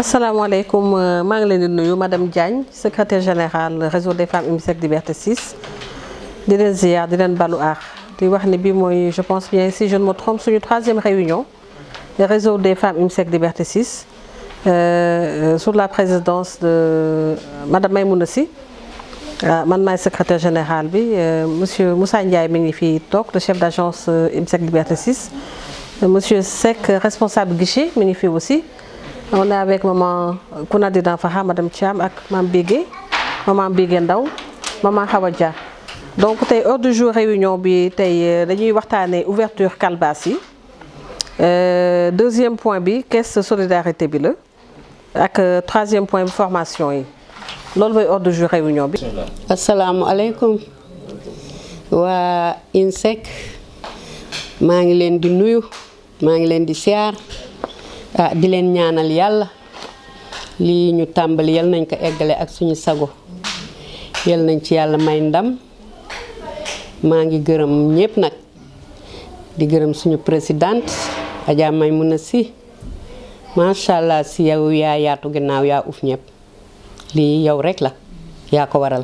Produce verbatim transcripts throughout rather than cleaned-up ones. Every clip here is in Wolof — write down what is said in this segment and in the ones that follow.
asalaamaaleykum maa ngi leen di nuyu madame Diagne secrétaire générale réseau des femmes IMSEC Liberté six di leen ziar di leen balu aax di wax ni bi mooy je pense bien si je ne me trompe suñu troisième réunion le réseau des femmes IMSEC Liberté six euh, sous la présidence de madame Maymouna Sy man maay secrétaire général bi monsieur Moussa Ndiaye mi ngi fii toog le chef d'agence IMSEC Liberté six monsieur Seck responsable guichet mi ngi fii aussi. On est avec maman Kounadi Danfaha, madame Thiam, ak maman Bigué, maman Bigué Ndaw, maman Hawadja. Donc tey heure du jour réunion bi tey dañuy waxtaanee ouverture Calbas yi deuxième point bi caisse solidarité bi la ak troisième point bi formation yi loolu mooy heure du jour réunion bi. Asalaamaaleykum waa IMSEC maa ngi leen di nuyu maa ngi leen di siyaar. ah di leen ñaanal yàlla lii ñu tàmbali yal nañ ko eggale ak suñu sago yal nañ ci yàlla may ndam maa ngi gërëm ñëpp nag di gërëm suñu présidente Adja Maymouna Sy macha allah si yow yaa yaatu ginnaaw yaa uf ñëpp lii yow rek la yaa ko waral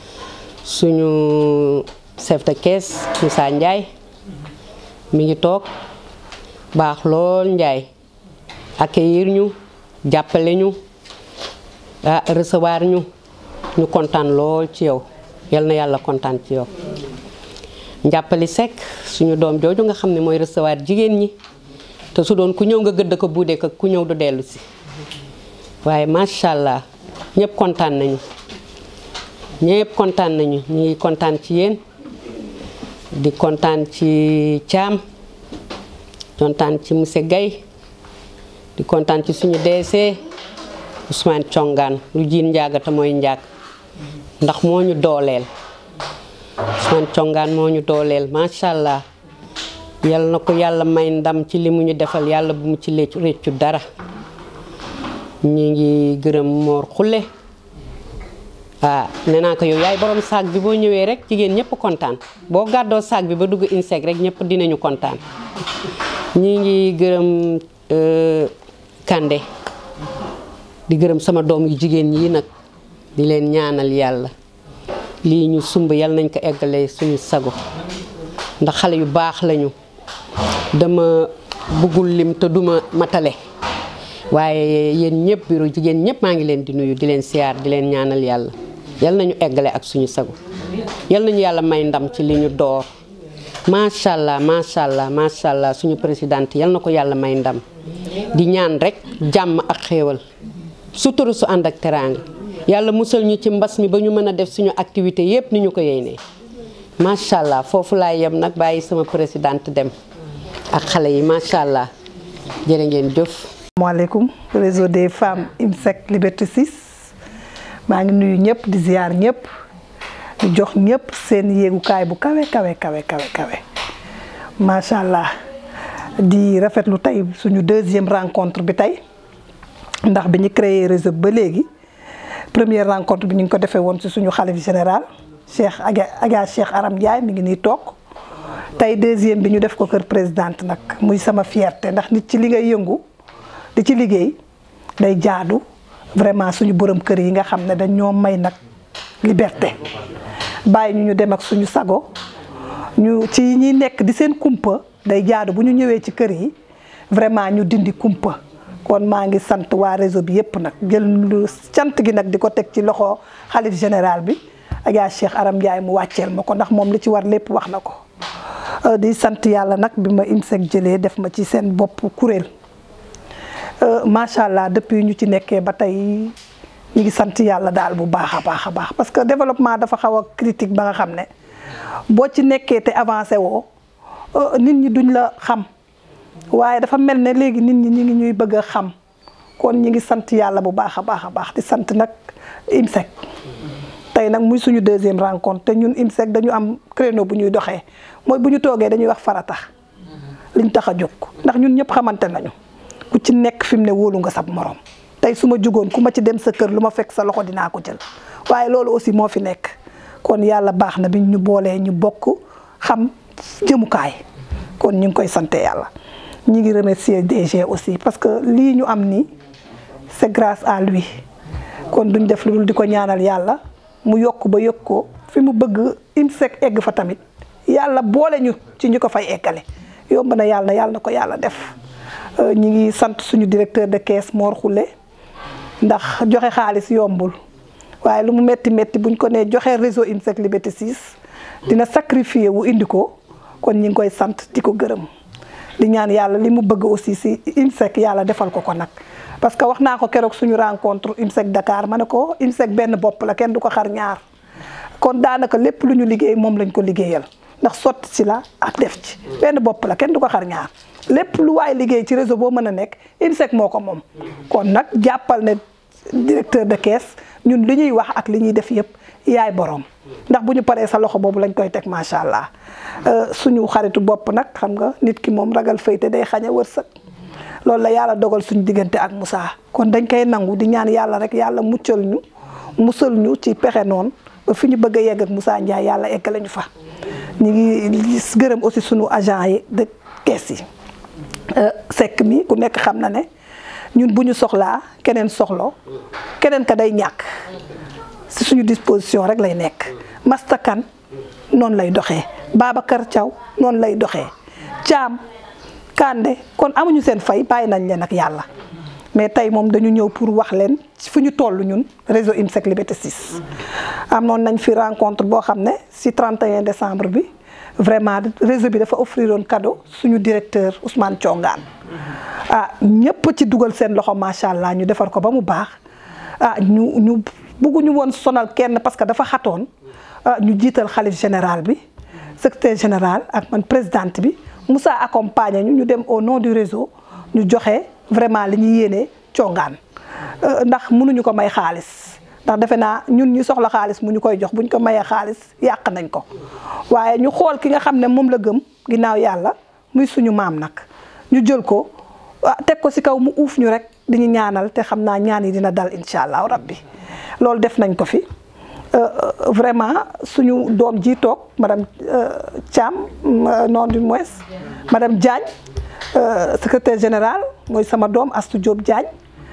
suñu chef de caisse Moussa Ndiaye mi ngi toog baax lool Ndiaye. accueillir ñu jàppale ñu ah recevoir ñu ñu kontaan lool ci yow yal na yàlla kontaan ci yow njàppali Seck suñu doom jooju nga xam ne mooy recevoir jigéen ñi te su doon ku ñëw nga gëdd ko buudee ko ku ñëw du dellu si waaye macha allah ñëpp kontaan nañu ñëpp kontaan nañu ñu ngi kontaan ci yéen di kontaan ci Thiam kontaan ci monsieur Gaye di kontaan ci suñu D C Ousmane Thiongaan lu jiin njaagata mooy njaag ndax moo ñu dooleel Ousmane Thiongaan moo ñu dooleel macha allah yal na ko yàlla may ndam ci li mu ñu defal yàlla bu mu ci réccu dara ñu ngi gërëm Mor Xulle ah nee naa ko yow yaay borom saag bi boo ñëwee rek jigéen ñëpp kontaan boo gàddoo saag bi ba dugg IMSEC rek ñëpp dinañu kontaan ñu ngi gërëm Kande di gërëm sama doom yu jigéen yi nag di leen ñaanal yàlla lii ñu sumb yal nañ ko eggalee suñu sago ndax xale yu baax lañu dama bëggul lim te duma matale waaye yéen ñëpp bureau jigéen ñëpp maa ngi leen di nuyu di leen siyaar di leen ñaanal yàlla yal nañu eggale ak suñu sago yal nañu yàlla may ndam ci li ñu door macha allah macha allah macha allah suñu présidente yal na ko yàlla may ndam di ñaan rek jàmm ak xéewal sutura su ànd ak teraanga yàlla musal ñu ci mbas mi ba ñu mën a def suñu activité yépp ni ñu ko yéenee macha allah foofu laa yem nag bàyyi sama présidente dem ak xale yi macha allah jërë ngeen jëf. asalaamaaleykum réseau des femmes IMSEC Liberté six maa ngi nuyu ñëpp di ziar ñëpp. di jox ñëpp seen yéegukaay bu kawe kawe kawe kawe kawe macha allah di rafetlu tey suñu deuxième rencontre bi tey ndax bi ñu créé réseau ba léegi première rencontre bi ñu ngi ko defee woon ci suñu xalif général Cheikh Aga Aga Cheikh Aram Ndiaye mi ngi nii toog tey deuxième bi ñu def ko kër présidente nag muy sama fierté ndax nit ci li ngay yëngu di ci liggéey day jaadu vraiment suñu borom kër yi nga xam ne dañ ñoo may nag liberté. bàyyi ñu ñu dem ak suñu sago ñu ci ñi nekk di seen kumpa day jaadu bu ñu ñëwee ci kër yi vraiment ñu dindi kumpa kon maa ngi sant waa réseau bi yépp nag jël lu cant gi nag di ko teg ci loxo xalif général bi ak yaa Cheikh Aram Ndiaye mu wàcceel ma ko ndax moom li ci war lépp wax na ko di sant yàlla nag bi ma IMSEC jëlee def ma ci seen bopp kuréel macha allah depuis ñu ci nekkee ba tey ñu ngi sant yàlla daal bu baax a baax a baax parce que développement dafa xaw a critique ba nga xam ne boo ci nekkee te avancé woo nit ñi duñ la xam waaye dafa mel ne léegi nit ñi ñi ngi ñuy bëgg a xam kon ñi ngi sant yàlla bu baax a baax a baax di sant nag IMSEC tey nag muy suñu deuxième rencontre te ñun IMSEC dañu am créneau bu ñuy doxee mooy bu ñu toogee dañuy wax farata liñ tax a jóg ndax ñun ñëpp xamante nañu ku ci nekk fi mu ne wóolu nga sab morom tey su ma jugoon ku ma ci dem sa kër lu ma fekk sa loxo dinaa ko jël waaye loolu aussi moo fi nekk kon yàlla baax na bi ñu boolee ñu bokk xam jëmukaay kon ñu ngi koy sante yàlla. ñi ngi remercier D G aussi parce que lii ñu am nii c'est grâce à lui kon duñ def lu dul di ko ñaanal yàlla mu yokk ba yokk ko fi mu bëgg IMSEC egg fa tamit yàlla boole ñu ci ñu ko fay eggale yomb na yàlla na yàlla na ko yàlla def ñi ngi sant suñu directeur de caisse Mor Khoule ndax joxe xaalis yombul waaye lu mu metti metti buñ ko nee joxe réseau IMSEC Liberté six dina sacrifier wu indi ko kon ñi ngi koy sant di ko gërëm di ñaan yàlla li mu bëgg aussi si IMSEC yàlla defal ko ko nag parce que wax naa ko keroog suñu rencontre IMSEC Dakar ma ne ko IMSEC benn bopp la kenn du ko xar ñaar kon daanaka lépp lu ñu liggéey moom lañ ko liggéeyal ndax sotti si la ak def ci benn bopp la kenn du ko xar ñaar lépp lu waay liggéey ci réseau boo mën a nekk IMSEC moo ko moom kon nag jàppal ne directeur de caisse ñun li ñuy wax ak li ñuy def yëpp yaay borom ndax bu ñu paree sa loxo boobu lañ koy teg macha allah suñu xaritu bopp nag xam nga nit ki moom ragal fayte day xañ a wërsëg loolu la yàlla dogal suñu diggante ak Moussa kon dañ koy nangu di ñaan yàlla rek yàlla muccal ñu musal ñu ci pexe noonu ba fi ñu bëgg a yegg ak Moussa Ndiaye yàlla eggale ñu fa ñu ngi gërëm aussi suñu agent yi de caisse yi sekk mi ku nekk xam na ne ñun bu ñu soxlaa keneen soxlo keneen ka day ñàkk si suñu disposition rek lay nekk mastakan noonu lay doxee Babacar Thiaw noonu lay doxee Thiam Kande kon amuñu seen fay bàyyi nañ leen ak yàlla mais tey moom dañu ñëw pour wax leen fu ñu toll ñun réseau IMSEC Liberté six am noonu nañ fi rencontre boo xam ne si trente et un décembre bi vraiment réseau bi dafa offriroon cadeau suñu directeur Ousmane Thiongaan ah ñëpp ci dugal seen loxo macha allah ñu defar ko ba mu baax ah ñu ñu bëgguñu woon sonal kenn parce que dafa xatoon ah ñu jiital xalif général bi secrétaire général ak man présidente bi Moussa accompagné ñu ñu dem au nom du réseau ñu joxe vraiment li ñu yéene Thiongaan ndax mënuñu ko may xaalis ndax defe naa ñun ñu soxla xaalis mu ñu koy jox buñ ko mayee xaalis yàq nañ ko waaye ñu xool ki nga xam ne moom la gëm ginnaaw yàlla muy suñu maam nag ñu jël ko teg ko ci kaw mu uuf ñu rek di ñu ñaanal te xam naa ñaan yi dina dal incha allah rabbi loolu def nañ ko fi vraiment suñu doom ji toog madame Thiam non du moins madame Diagne secrétaire général mooy sama doom Astou Diop Diagne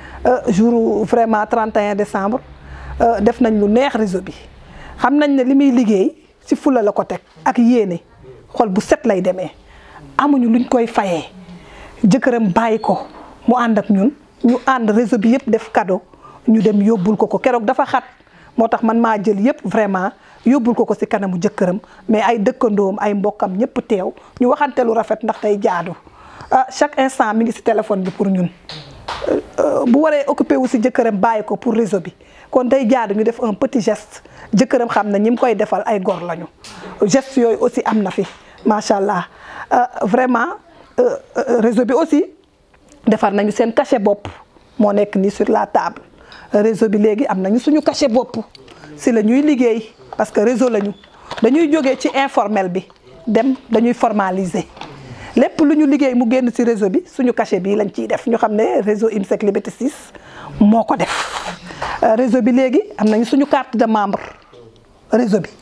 jour vraiment trente et un décembre def nañ lu neex réseau bi xam nañ ne li muy liggéey ci fula la ko teg ak yéene xol bu set lay demee amuñu luñ koy fayee jëkkëram bàyyi ko mu ànd ak ñun ñu ànd réseau bi yëpp def cadeau ñu dem yóbbul ko ko keroog dafa xat moo tax man maa jël yëpp vraiment yóbbul ko ko ci kanamu jëkkëram mais ay dëkkandoom ay mbokkam ñëpp teew ñu waxante lu rafet ndax tey jaadu ah chaque instant mi ngi ci téléphone bi pour ñun bu waree occupé wu ci jëkkëram bàyyi ko pour réseau bi kon day jaadu ñu def un petit geste jëkkëram xam na ñi mu koy defal ay gor lañu geste yooyu aussi am na fi macha allah vraiment réseau bi aussi defar nañu seen cachet bopp moo nekk nii sur la table réseau bi léegi am nañu suñu cachet bopp si la ñuy liggéey parce que réseau lañu dañuy jógee ci informel bi dem dañuy formaliser lépp lu ñu liggéey mu génn ci réseau bi suñu cachet bii lañ ciy def ñu xam ne réseau IMSEC Liberté six moo ko def réseau bi léegi am nañu suñu carte de membre réseau bi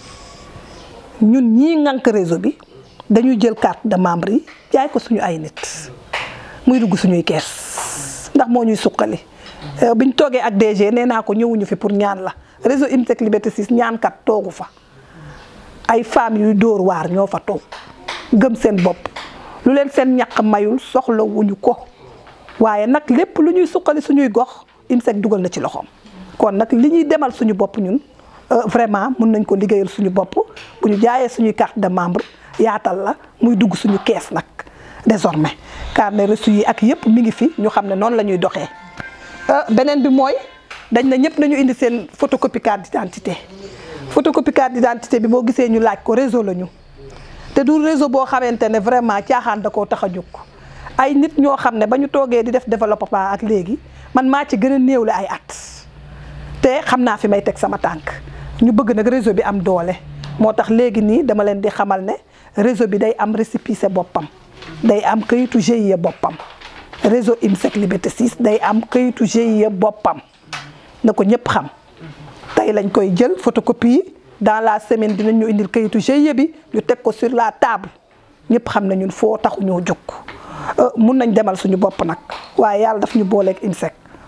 ñun ñii ŋànk réseau bi dañuy jël carte de membre yi jaay ko suñu ay nit muy dugg suñuy kees ndax moo ñuy suqali biñ toogee ak D G nee naa ko ñëwuñu fi pour ñaan la réseau IMSEC Liberté six ñaankat toogu fa ay femmes yuy dóor waar ñoo fa toog gëm seen bopp lu leen seen ñaq mayul soxlawuñu ko waaye nag lépp lu ñuy suqali suñuy gox IMSEC dugal na ci loxoom kon nag li ñuy demal suñu bopp ñun vraiment mun nañ ko liggéeyal suñu bopp bu ñu jaayee suñuy carte de membre yaatal la muy dugg suñu kees nag désormais carnet reçu yi ak yëpp mi ngi fi ñu xam ne noonu la ñuy doxee beneen bi mooy dañ na ñëpp nañu indi seen photocopie carte d'identité photocopie carte d'identité bi boo gisee ñu laaj ko réseau la ñu te du réseau boo xamante ne vraiment caaxaan da koo tax a jóg ay nit ñoo xam ne ba ñu toogee di def développement ak léegi man maa ci gën a néewle ay at te xam naa fi may teg sama tànk ñu bëgg nag réseau bi am doole moo tax léegi nii dama leen di xamal ne réseau bi day am récépissé boppam day am kayitu G I E boppam réseau IMSEC Liberté six day am kayitu G I E boppam na ko ñëpp xam tey lañ koy jël photocopie yi dans la semaine dinañ ñu indil kayitu G I E bi ñu teg ko sur la table ñëpp xam ne ñun foo taxu ñoo jóg mun nañ demal suñu bopp nag waaye yàlla daf ñu booleeg IMSEC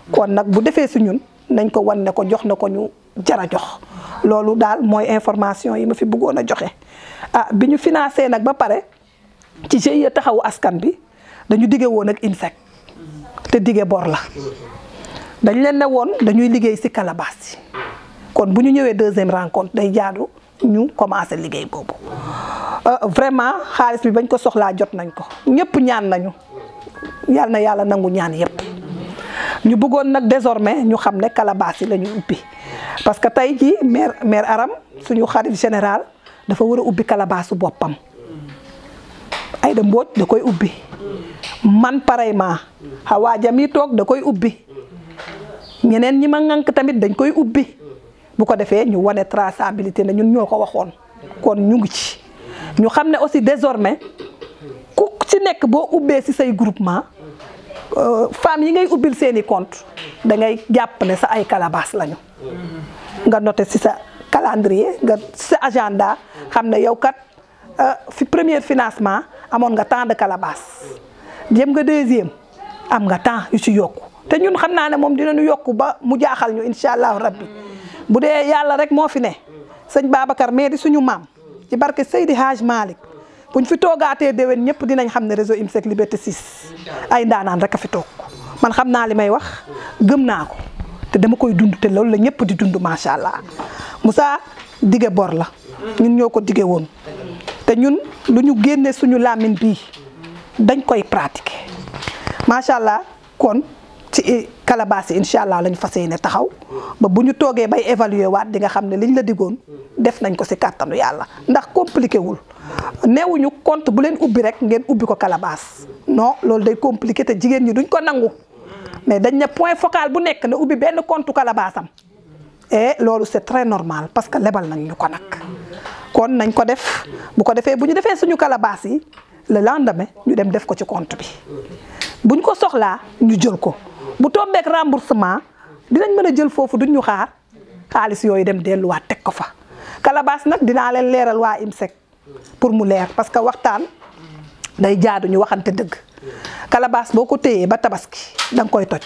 kon nag bu defee si ñun nañ ko wan ne ko jox na ko ñu jara jox loolu daal mooy information yi ma fi bëggoon a joxe ah bi ñu financé nag ba pare ci G I E taxawu askan bi dañu dige woon ak IMSEC te dige bor la dañ leen ne woon dañuy liggéey si calebasse yi kon bu ñu ñëwee deuxième rencontre day jaadu ñu commencé liggéey boobu vraiment xaalis bi bañ ko soxlaa jot nañ ko ñëpp ñaan nañu yal na yàlla nangu ñaan yëpp ñu bëggoon nag désormais ñu xam ne calebasse yi la ñu ubbi parce que tey jii maire maire Aram suñu xarit général dafa war a ubbi calebasse su boppam Aïda Mbodj da koy ubbi man pareillement Hawa Jami toog da koy ubbi ñeneen ñi ma ŋànk tamit dañ koy ubbi bu ko defee ñu wane traçabilité ne ñun ñoo ko waxoon kon ñu ngi ci ñu xam ne aussi désormais ku ci nekk boo ubbee ci say groupement femmes yi ngay ubbil seeni compte da ngay jàpp ne sa ay calebasse lañu nga noté ci sa calendrier nga ci sa agenda xam ne yow kat fi premier financement amoon nga temps de calebasse jëm nga deuxième am nga temps yu ci yokku te ñun xam naa ne moom dinañu yokku ba mu jaaxal ñu incha allahu rabbi bu dee yàlla rek moo fi ne sëñ Babacar mais di suñu maam ci barke Seydi Hadj Malick buñ fi toogaatee déwén ñëpp dinañ xam ne réseau IMSEC Liberté six ay ndaanaan rek a fi toog man xam naa li may wax gëm naa ko te dama koy dund te loolu la ñëpp di dund macha allah Moussa dige bor la ñun ñoo ko dige woon te ñun lu ñu génne suñu làmmiñ bii dañ koy pratiquer macha allah kon ci calebasse yi incha allah lañ fas yéene taxaw ba bu ñu toogee bay évaluer waat di nga xam ne liñ la digoon def nañ ko si kàttanu yàlla ndax compliqué wul neewuñu compte bu leen ubbi rek ngeen ubbi ko calebasse non loolu day compliqué te jigéen ñi duñ ko nangu mais dañ ne point focal bu nekk na ubbi benn compte calebasse am et loolu c'est très normal parce que lebal nañ ñu ko nag kon nañ ko def bu ko defee bu ñu defee suñu calebasse yi le lendemain ñu dem def ko ci compte bi buñ ko soxlaa ñu jël ko bu tombeek remboursement dinañ mën a jël foofu duñ ñu xaar xaalis yooyu dem delluwaat teg ko fa calebasse nag dinaa leen leeral waa IMSEC pour mu leer parce que waxtaan day jaadu ñu waxante dëgg calebasse boo ko téyee ba tabaski da nga koy toj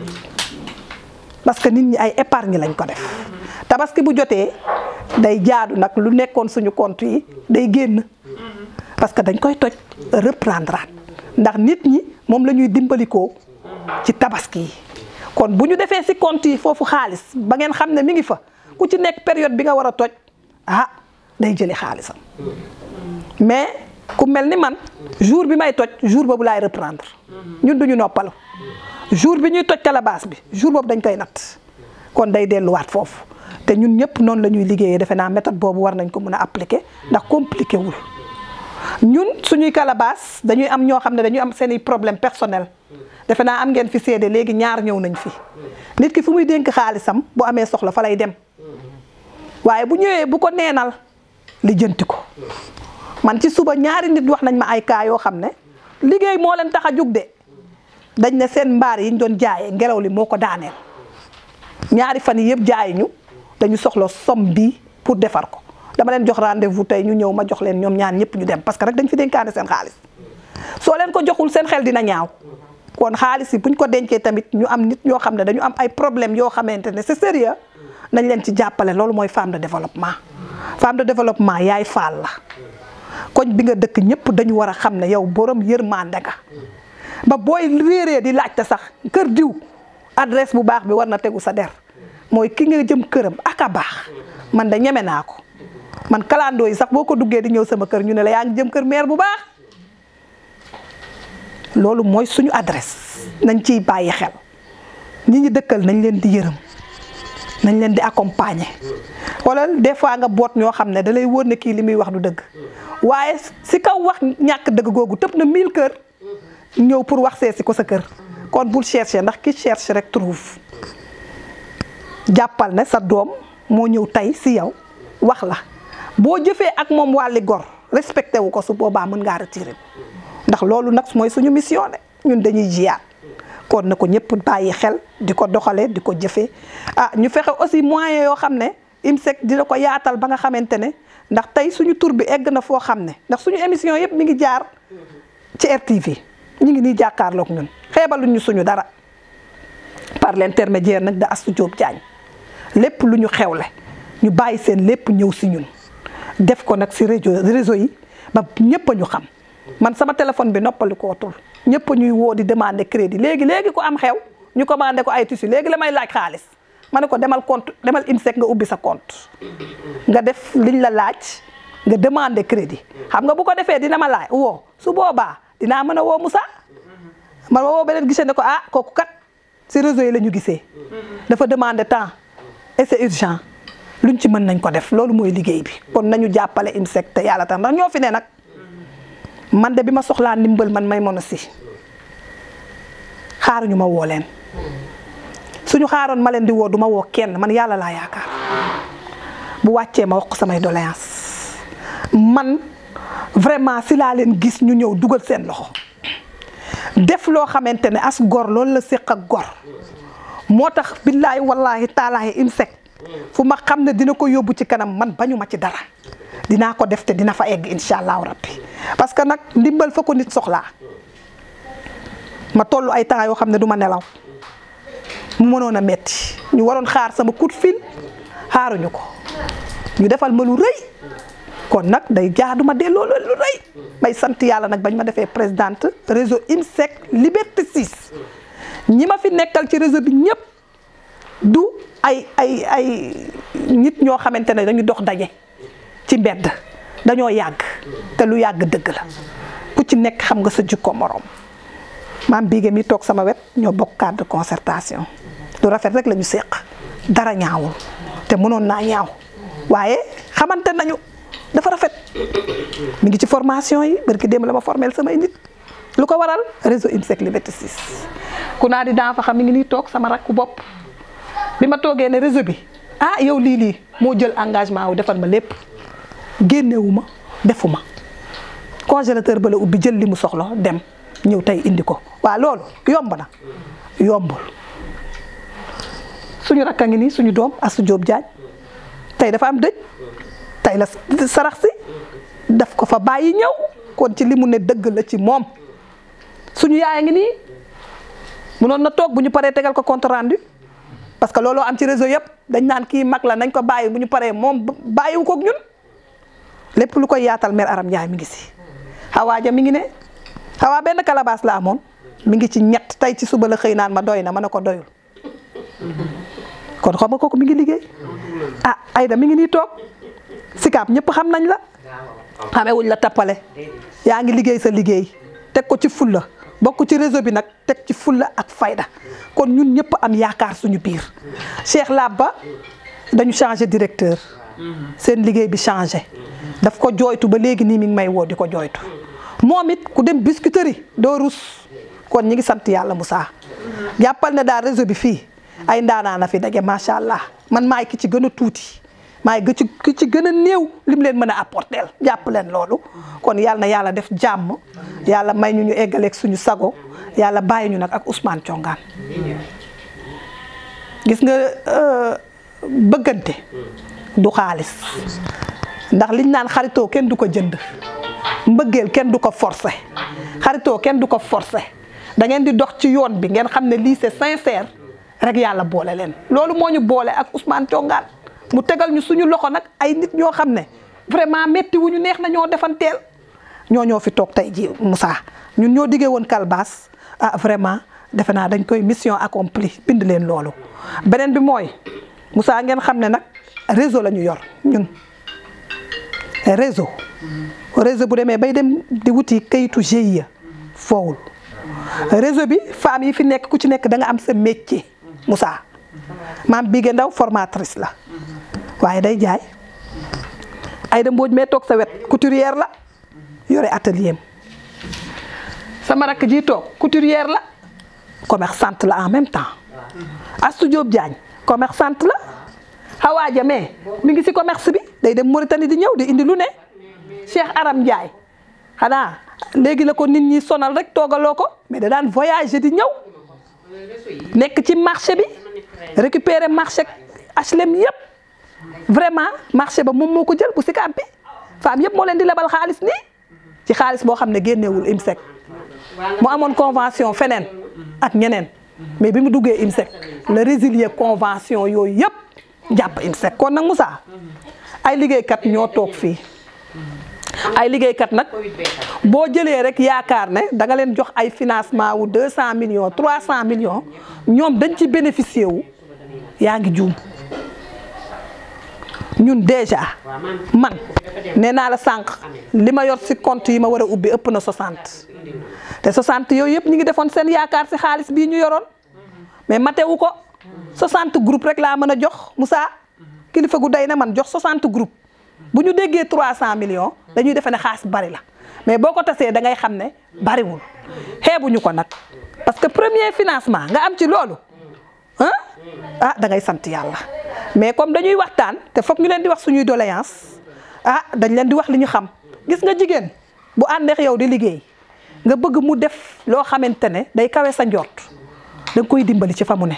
parce que nit ñi ay épargne lañ ko def tabaski bu jotee day jaadu nag lu nekkoon suñu compte yi day génn parce que dañ koy toj reprendre ndax nit ñi moom la ñuy dimbalikoo ci tabaski yi kon bu ñu defee ci compte yi foofu xaalis ba ngeen xam ne mi ngi fa ku ci nekk période bi nga war a toj ah day jëli xaalisam mais ku mel ni man jour bi may toj jour boobu laay reprendre ñun duñu noppalu jour bi ñuy toj calebasse bi jour boobu dañ koy natt kon day delluwaat foofu te ñun ñëpp noonu la ñuy liggéeyee defe naa méthode boobu war nañ ko mën a appliquer ndax compliqué wul ñun suñuy calebasse dañuy am ñoo xam ne dañuy am seeni problème personnel defe naa am ngeen fi seede léegi ñaar ñëw nañ fi nit ki fu muy dénk xaalisam bu amee soxla fa lay dem waaye bu ñëwee bu ko neenal lijjanti ko man ci suba ñaari nit wax nañ ma ay cas yoo xam ne liggéey moo leen tax a jug de dañ ne seen mbaar yi ñu doon jaayee ngelaw li moo ko daaneel ñaari fan yi yëpp jaayi ñu dañu soxla somme bi pour defar ko dama leen jox rendez-vous tey ñu ñëw ma jox leen ñoom ñaar ñëpp ñu dem parce que rek dañ fi dénkaane seen xaalis soo leen ko joxul seen xel dina ñaaw kon xaalis yi buñ ko dencee tamit ñu am nit ñoo xam ne dañu am ay problème yoo xamante ne c'est sérieux nañ leen ci jàppale loolu mooy femme de développement femme de développement yaay faal la koñ bi nga dëkk ñëpp dañu war a xam ne yow borom yërmande nga ba booy réeree di laajte sax kër diw adresse bu baax bi war na tegu sa der mooy ki nga jëm këram ak a baax man da ñeme naa ko man kalandoo yi sax boo ko duggee di ñëw sama kër ñu ne la yaa ngi jëm kër maire bu baax loolu mooy suñu adresse nañ ciy bàyyi xel ñi ñi dëkkal nañ leen di yërëm nañ leen di accompagner wala des fois nga boot ñoo xam ne da lay wóor ne kii li muy wax du dëgg waaye si kaw wax ñàkk dëgg googu tëb na mille kër ñëw pour wax see si ko sa kër kon bul chercher ndax ki cherche rek trouve jàppal ne sa doom moo ñëw tey si yow wax la boo jëfee ak moom wàlli gor respecté wu ko su boobaa mën ngaa retiré ndax loolu nag mooy suñu mission de ñun dañuy jiyaat kon na ko ñëpp bàyyi xel di ko doxalee di ko jëfee ah ñu fexe aussi moyens yoo xam ne IMSEC dina ko yaatal ba nga xamante ne ndax tey suñu tur bi egg na foo xam ne ndax suñu émission yëpp mi ngi jaar ci R T V ñu ngi nii jàkkaarloog ñun xeebaluñ ñu suñu dara par l'intermédiaire nag de Astou Diop Diagne lépp lu ñu xewle ñu bàyyi seen lépp ñëw si ñun def ko nag si réseau réseau yi ba ñëpp a ñu xam man sama téléphone bi noppali kootul ñëpp a ñuy woo di demander crédit léegi léegi ku am xew ñu commandé ko ay tissu léegi la may laaj xaalis ma ne ko demal compte demal IMSEC nga ubbi sa compte nga def liñ la laaj nga demander crédit xam nga bu ko defee dina ma laaj woo su boobaa dinaa mën a woo Moussa ma woo beneen gisee ne ko ah kooku kat si réseau yi la ñu gisee dafa demander temps et c'est urgent luñ ci mën nañ ko def loolu mooy liggéey bi kon nañu jàppale IMSEC te yàlla tax ndax ñoo fi ne nag man de bi ma soxlaa ndimbal man may mën a si xaaruñu ma woo leen suñu xaaroon ma leen di woo du ma woo kenn man yàlla laa yaakaar bu wàccee ma wax ko samay doléance man vraiment si laa leen gis ñu ñëw dugal seen loxo def loo xamante ne as gor loolu la séq ak gor moo tax billaahi wallaahi taalaahi IMSEC fu ma xam ne dina ko yóbbu ci kanam man bañu ma ci dara dinaa ko def te dina fa egg incha allahu rabbi parce que nag ndimbal fa ko nit soxlaa ma toll ay temps yoo xam ne du ma nelaw mu mënoon a metti ñu waroon xaar sama coup de fil xaaruñu ko ñu defal ma lu rëy kon nag day jaadu ma delloo lu rëy may sant yàlla nag bañ ma defee présidente réseau IMSEC Liberté six ñi ma fi nekkal ci réseau bi ñëpp du ay ay ay nit ñoo xamante ne dañu dox daje ci mbedd dañoo yàgg te lu yàgg dëgg la ku ci nekk xam nga sa jikko morom maam Bigué mi toog sama wet ñoo bokk cadre de concertation lu rafet rek la ñu séq dara ñaawul te mënoon naa ñaaw waaye xamante nañu dafa rafet mi ngi ci formation yi barki démb la ma formel samay nit lu ko waral réseau IMSEC Liberté six ku naa di daa fa xam mi ngi nii toog sama rakku bopp bi ma toogee ne réseau bi ah yow lii lii moo jël engagement wu defal ma lépp génnewu ma defu ma congélateur ba la ubbi jël li mu soxla dem ñëw tey indi ko waaw loolu yomb na yombul suñu rakka ngi nii suñu doom Astou Diop Diagne tey dafa am dëj tey la sarax si daf ko fa bàyyi ñëw kon ci li mu ne dëgg la ci moom suñu yaay a ngi nii mënoon na toog bu ñu paree tegal ko compte rendu parce que looloo am ci réseau yëpp dañ naan kii mag la nañ ko bàyyi bu ñu paree moom bàyyiwu koog ñun lépp lu koy yaatal mère Aram Ndiaye mi ngi si xawaaja mi ngi ne xawaa benn calebasse la amoon mi ngi ci ñett tey ci suba la xëy naan ma doy na ma ne ko doyul kon xam nga kooku mi ngi liggéey ah Aïda mi ngi nii toog Sicap ñëpp xam nañ la xamewuñ la tappale yaa ngi liggéey sa liggéey teg ko ci fulla bokk ci réseau bi nag teg ci fulla ak fayda kon ñun ñëpp am yaakaar suñu biir Cheikh Labba dañu changé directeur seen liggéey bi changé daf ko jooytu ba léegi nii mi ngi may woo di ko jooytu moom it ku dem biscuiterie doo rus kon ñi ngi sant yàlla Moussa jàppal ne daal réseau bi fii ay ndaanaa na fi daje macha allah man maay ki ci gën a tuuti maay gë ci ki ci gën a néew lim leen mën a apporter jàpp leen loolu kon yàlla na yàlla def jàmm yàlla may ñu ñu eggaleeg suñu sago yàlla bàyyi ñu nag ak Ousmane Thiongaan gis nga bëggante du xaalis ndax liñ naan xaritoo kenn du ko jënd mbëggeel kenn du ko forcé xaritoo kenn du ko forcé da ngeen di dox ci yoon bi ngeen xam ne lii c'est sincère rek yàlla boole leen loolu moo ñu boole ak Ousmane Thiongaan mu tegal ñu suñu loxo nag ay nit ñoo xam ne vraiment métti wu ñu neex na ñoo defanteel ñoo ñoo fi toog tey ji Moussa ñun ñoo diggee woon Calbas ah vraiment defe naa dañ koy mission accomplie bind leen loolu beneen bi mooy Moussa ngeen xam ne nag réseau la ñu yor ñun réseau réseau bu demee bay dem di wuti kayitu G I E foowul réseau bi femmes yi fi nekk ku ci nekk da nga am sa métier Moussa maam Bigué Ndaw formatrice la waaye day jaay Aïda Mbodj mee toog sa wet couturière la yore atelier am sama rakk ji toog couturière la commerçante la en même temps Astou Diop Diagne commerçante la Hawa Jamee mi ngi ci commerce bi day dem Mauritanie di ñëw di indi lu ne Cheikh Aram Ndiaye xanaa léegi la ko nit ñi sonal rek toogaloo ko mais da daan voyager di ñëw nekk ci marché bi récupérer marché H L M yëpp vraiment marché ba moom moo ko jël bu Sicap bi femme yëpp moo leen di lebal xaalis nii ci xaalis boo xam ne génneewul IMSEC mu amoon convention feneen ak ñeneen mais bi mu duggee IMSEC la résilier convention yooyu yëpp jàpp IMSEC. kon nag Moussa ay liggéeykat ñoo toog fii ay liggéeykat nag boo jëlee rek yaakaar ne da nga leen jox ay financement wu deux cent millions trois cent millions ñoom dañ ci bénéficier wu yaa ngi juum. ñun déjà man nee naa la sànq li ma yor ci compte yi ma war a ubbi ëpp na soixante te soixante yooyu yëpp ñu ngi defoon seen yaakaar ci xaalis bii ñu yoroon mais matewu ko soixante groupe rek laa mën a jox Moussa kilifa gu day na man jox soixante groupe bu ñu déggee trois cent millions dañuy defe ne xaalis bari la mais boo ko tasee da ngay xam ne bariwul xeebuñu ko nag parce que premier financement nga am ci loolu ah ah da ngay sant yàlla. mais comme dañuy waxtaan te foog ñu leen di wax suñuy doléance ah dañ leen di wax li ñu xam gis nga jigéen bu àndeex yow di liggéey nga bëgg mu def loo xamante ne day kawe sa njort da nga koy dimbali ci fa mu ne.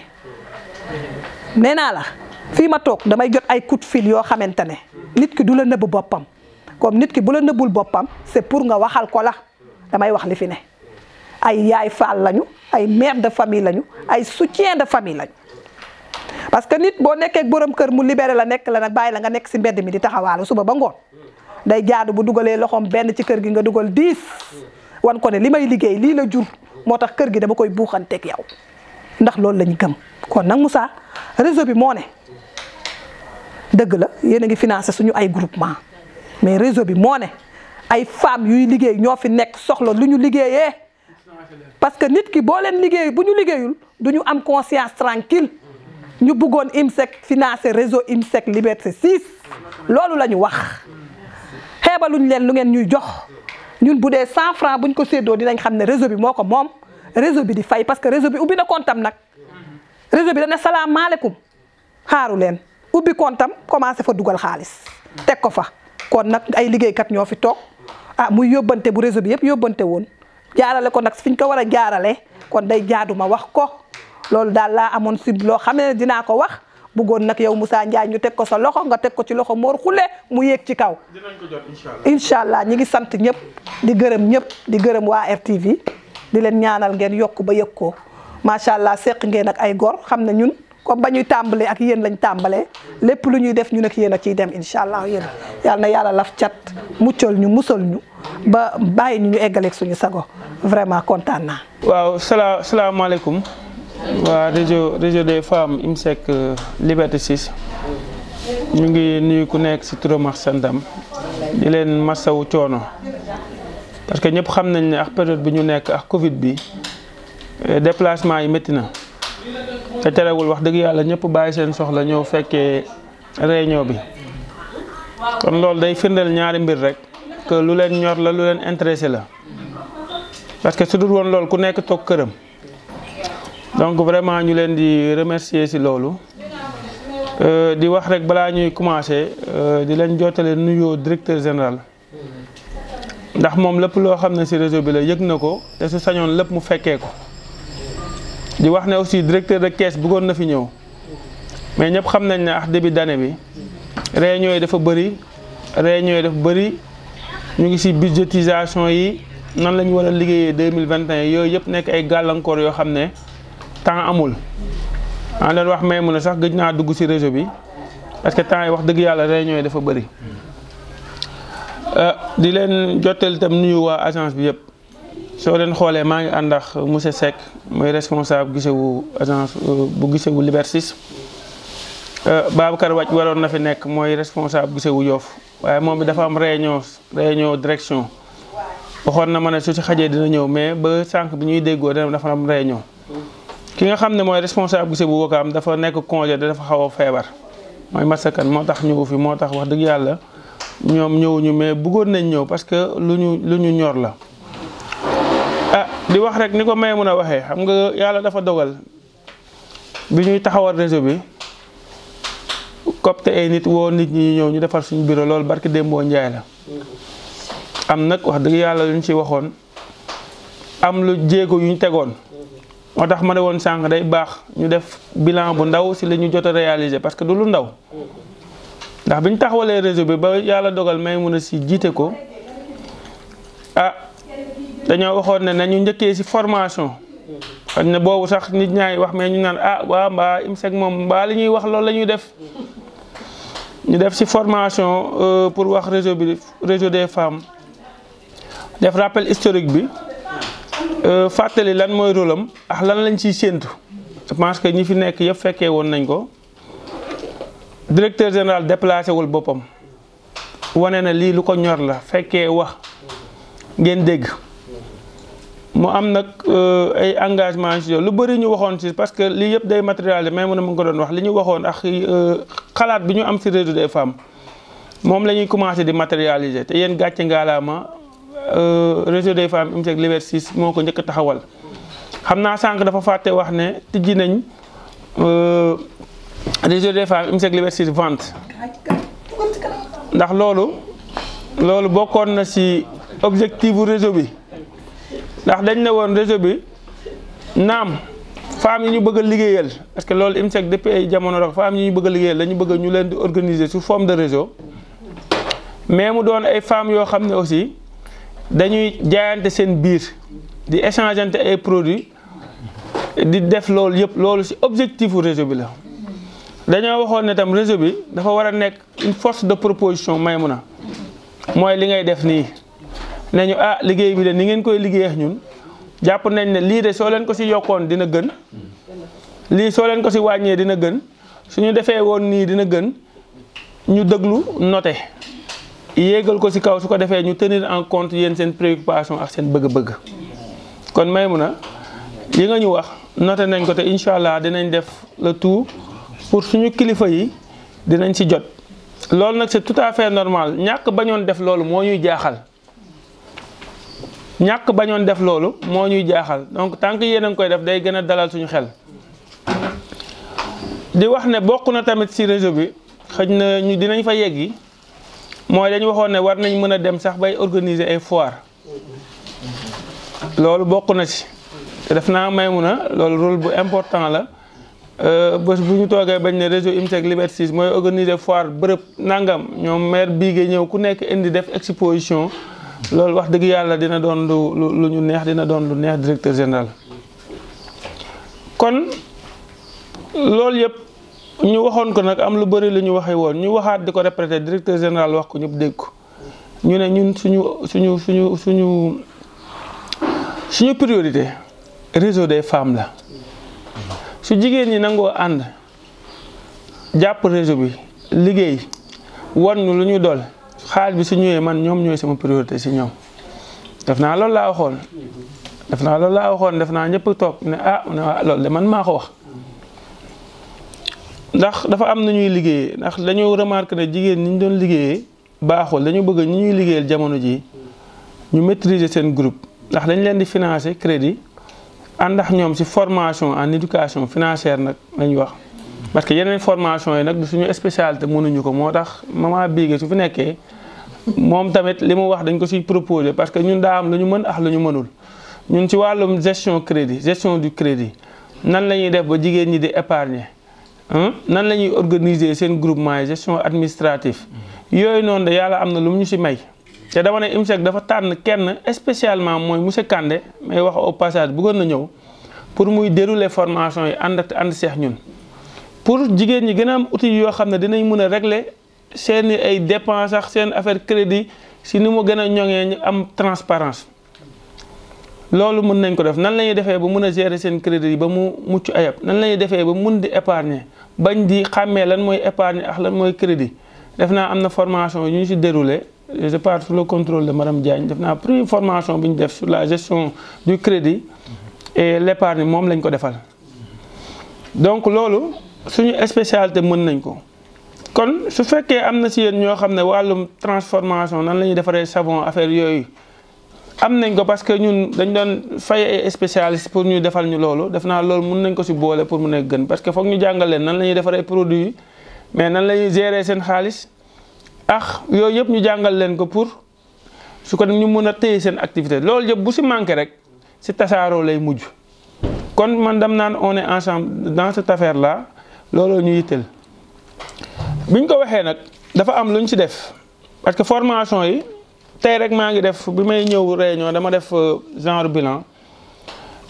nee naa la fii ma toog damay jot ay coup de fil yoo xamante ne nit ki du la nëbb boppam comme nit ki bu la nëbbul boppam c'est pour nga waxal ko la damay wax li fi ne ay yaay faal lañu ay mère de famille lañu ay soutien de famille lañu. parce que nit boo nekkee borom kër mu libéré la nekk la nag bàyyi la nga nekk ci mbedd mi di taxawaalu suba ba ngoon day jaadu bu dugalee loxoom benn ci kër gi nga dugal dix wan ko ne li may liggéey lii la jur moo tax kër gi dama koy buuxanteeg yow ndax loolu la ñu gëm. kon nag Moussa réseau bi moo ne dëgg la yéen a ngi financé suñu ay groupement mais réseau bi moo ne ay femmes yuy liggéey ñoo fi nekk soxla lu ñu liggéeyee parce que nit ki boo leen liggéey bu ñu liggéeyul du ñu am conscience tranquille ñu bëggoon IMSEC financer réseau IMSEC Liberté six loolu la ñu wax xeebaluñ leen lu ngeen ñuy jox ñun bu dee cent francs buñ ko séddoo dinañ xam ne réseau bi moo ko moom réseau bi di fay parce que réseau bi ubbi na comptam nag réseau bi dana salaamaaleykum xaaru leen ubbi comptam commencé fa dugal xaalis teg ko fa kon nag ay liggéeykat ñoo fi toog ah muy yóbbante bu réseau bi yëpp yóbbante woon jaarale ko nag fi ñu ko war a jaarale kon day jaaduma wax ko loolu daal laa amoon si loo xam ne dinaa ko wax bëggoon nag yow Moussa Ndiaye ñu teg ko sa loxo nga teg ko ci loxo Mor Khoule mu yéeg ci kaw. dinañ ko jot incha allah incha allah ñi ngi sant ñëpp di gërëm ñëpp di gërëm waa R T V di leen ñaanal ngeen yokk ba yëg ko macha allah seq ngeen ak ay gor xam ne ñun comme ba ñuy tàmbalee ak yéen lañ tàmbalee lépp lu ñuy def ñu nekk yéen a ciy dem incha allah yéen yal na yàlla laf cat muccal ñu musal ñu ba bàyyi ñu ñu eggaleeg suñu sago vraiment kontaan naa. waaw sala salaamaaleykum waa réseau réseau des femmes IMSEC Liberté six ñu ngi nuyu ku nekk ci turam ak santam di leen masawu coono parce que ñëpp xam nañ ne ak période bi ñu nekk ak Covid bi déplacement yi métti na te terewul wax dëgg yàlla ñëpp bàyyi seen soxla ñëw fekkee réunion bi kon loolu day firndeel ñaari mbir rek que lu leen ñor la lu leen intéressé la parce que su dul woon loolu ku nekk toog këram. donc vraiment ñu leen di remercier ci loolu di wax rek balaa ñuy commencer di leen jottale nuyoo directeur général ndax moom lépp loo xam ne ci réseau bi la yëg na ko te su sañoon lépp mu fekkee ko di wax ne aussi directeur de caisse bëggoon na fi ñëw mais ñëpp xam nañ ne ak début d'année bi réunion yi dafa bëri réunion yi dafa bëri ñu ngi ci budgétisation yi nan la ñu war a liggéeyee deux mille vingt et un yooyu yëpp nekk ay gàllankoor yoo xam ne temps amul maa leen wax may mu ne sax gëj naa dugg ci réseau bi parce que temps yi wax dëgg yàlla réunion yi dafa bëri di leen jottali itam nuyu waa agence bi yëpp soo leen xoolee maa ngi ànd ak monsieur Seck mooy responsable guichet wu agence bu guichet wu Liberté six Babacar Wàcc waroon na fi nekk mooy responsable guichet wu Yoff waaye moom bi dafa am réunion réunion direction waxoon na ma ne su ci xajee dina ñëw mais ba sànq bi ñuy déggoo dana dafa am réunion ki nga xam ne mooy responsable guichet bu Wakaam dafa nekk congé dafa xaw a feebar mooy masakan moo tax ñëwu fi moo tax wax dëgg yàlla ñoom ñëwuñu mais bëggoon nañ ñëw parce que lu ñu lu ñu ñor la ah di wax rek ni ko may mun a waxee xam nga yàlla dafa dogal bi ñuy taxawal réseau bi copte ay nit woo nit ñi ñëw ñu defar suñu bureau loolu barki Dembo Njaay la am nag wax dëgg yàlla lu ñu ci waxoon am lu jéego yu ñu tegoon moo tax ma ne woon sànq day baax ñu def bilan bu ndaw si la ñu jot a réaliser parce que du lu ndaw ndax bi ñu taxawalee réseau bi ba yàlla dogal may mun a si jiite ko ah dañoo waxoon ne nañu njëkkee si formation xañ na boobu sax nit ñaa ngi wax mais ñu naan ah waa mbaa IMSEC moom mbaa li ñuy wax loolu la ñuy def ñu def ci formation pour wax réseau bi réseau des femmes def rappel historique bi fàttali lan mooy rôle am ak lan lañ ciy séentu je pense que ñi fi nekk yëpp fekkee woon nañ ko directeur général déplacé wul boppam wane na lii lu ko ñor la fekkee wax ngeen dégg mu am nag ay engagement ci lu bëri ñu waxoon ci parce que lii yëpp day matérialisé mais mu ne mu ngi ko doon wax li ñu waxoon ak xalaat bi ñu am ci réseau des femmes moom la ñuy commencé di matérialiser te yéen gàcce ngaalaama réseau des femmes IMSEC Liberté six moo ko njëkk a taxawal. xam naa sànq dafa fàtte wax ne tijji nañ réseau des femmes IMSEC Liberté six vente ndax loolu loolu bokkoon na ci objectif bu réseau bi. ndax dañ ne woon réseau bi naam femmes yi ñu bëgg a liggéeyal parce que loolu IMSEC depuis ay jamono rek femmes yi ñu bëgg a liggéeyal dañu bëgg ñu leen di organiser sous forme de réseau mais mu doon ay femmes yoo xam ne aussi dañuy jaayante seen biir di échangeante ay produits di def loolu yëpp loolu ci objectif u réseau bi la. dañoo waxoon ne tam réseau bi dafa war a nekk une force de proposition may mun a mooy li ngay def nii. ne ñu ah liggéey bi de ni ngeen koy liggéey ak ñun jàpp nañ ne lii de soo leen ko ci yokkoon dina gën lii soo leen ko ci wàññee dina gën suñu defee woon nii dina gën ñu déglu noté yéegal ko ci kaw su ko defee ñu tenir en compte yéen seen préoccupation ak seen bëgg-bëgg. kon Maimouna yi nga ñu wax noté nañ ko te incha allah dinañ def le tout pour suñu kilifa yi dinañ ci jot loolu nag c'est tout à fait normal ñàkk bañoon def loolu moo ñuy jaaxal. ñàkk bañoon def loolu moo ñuy jaaxal donc tant que yéen a ngi koy def day gën a dalal suñu xel di wax ne bokk na tamit ci réseau bi xëj na ñu dinañ fa yeggi mooy dañu waxoon ne war nañ mën a dem sax bay organiser ay foire loolu bokk na ci te def naa Maimouna loolu rôle bu important la bés bu ñu toogee bañ ne réseau IMSEC Liberté six mooy organiser foire bërëb nangam ñoom maire bii nga ñëw ku nekk indi def exposition loolu wax dëgg yàlla dina doon lu lu ñu neex dina doon lu neex directeur général kon loolu yëpp ñu waxoon ko nag am lu bëri lu ñu waxee woon ñu waxaat di ko répété directeur général wax ko ñëpp dégg ko ñu ne ñun suñu suñu suñu suñu suñu priorité réseau des femmes la su jigéen ñi nangoo ànd jàpp réseau bi liggéey wan ñu lu ñu dool xaalis bi su ñëwee man ñoom ñooy sama priorité ci ñoom def naa loolu laa waxoon def naa loolu laa waxoon def naa ñëpp toog ne ah ne waa loolu de man maa ko wax ndax dafa am na ñuy liggéeyee ndax dañoo remarqué ne jigéen ñi ñu doon liggéeyee baaxul dañu bëgg ñi ñuy liggéeyal jamono ji ñu maîtriser seen groupe ndax dañ leen di financer crédit ànd ak ñoom ci formation en éducation financière nag lañu wax parce que yeneen formation yi nag du suñu spécialité mënuñu ko moo tax maman Bigué su fi nekkee moom tamit li mu wax dañ ko siy proposer parce que ñun daa am lu ñu mën ak lu ñu mënul ñun ci wàllum gestion crédit gestion du crédit nan la ñuy def ba jigéen ñi di épargner nan la ñuy organiser seen groupement yi gestion administrative yooyu noonu de yàlla am na lu mu ñu si may te dama ne IMSEC dafa tànn kenn spécialement mooy monsieur Kandé may wax au passage bëggoon na ñëw pour muy dérouler formation yi ànd ak ànd seex ñun pour jigéen ñi gën a am outil yoo xam ne dinañ mën a régler seen ay dépenses ak seen affaire crédit si ni mu gën a ñoŋee ñu am transparence loolu mën nañ ko def nan la ñuy defee ba mën a gérer seen crédit yi ba mu mucc ayib nan la ñuy defee ba mun di épargner bañ di xàmmee lan mooy épargne ak lan mooy crédit def naa am na formation yu ñu si déroulé je parle sous le contrôle de madame Diagne def naa première formation bi ñu def sur la gestion du crédit et l' épargne moom lañ ko defal donc loolu suñu spécialité mën nañ ko kon su fekkee am na si yéen ñoo xam ne wàllum transformation nan la ñuy defaree savon affaire yooyu am nañ ko parce que ñun dañ doon fay ay spécialiste pour ñu defal ñu loolu def naa loolu mun nañ ko si boole pour mu nekk gën parce que foog ñu jàngal leen nan la ñuy defaree produit yi mais nan la ñuy gérer seen xaalis ak yooyu yëpp ñu jàngal leen ko pour su ko ñu mën a téye seen activité loolu yëpp bu si manqué rek si tasaaroo lay mujj kon man dam naan on est ensemble dans cette affaire là looloo ñu yitteel biñ ko waxee nag dafa am lu ñu si def parce que formation yi tey rek maa ngi def bi may ñëw réunion dama def genre bilan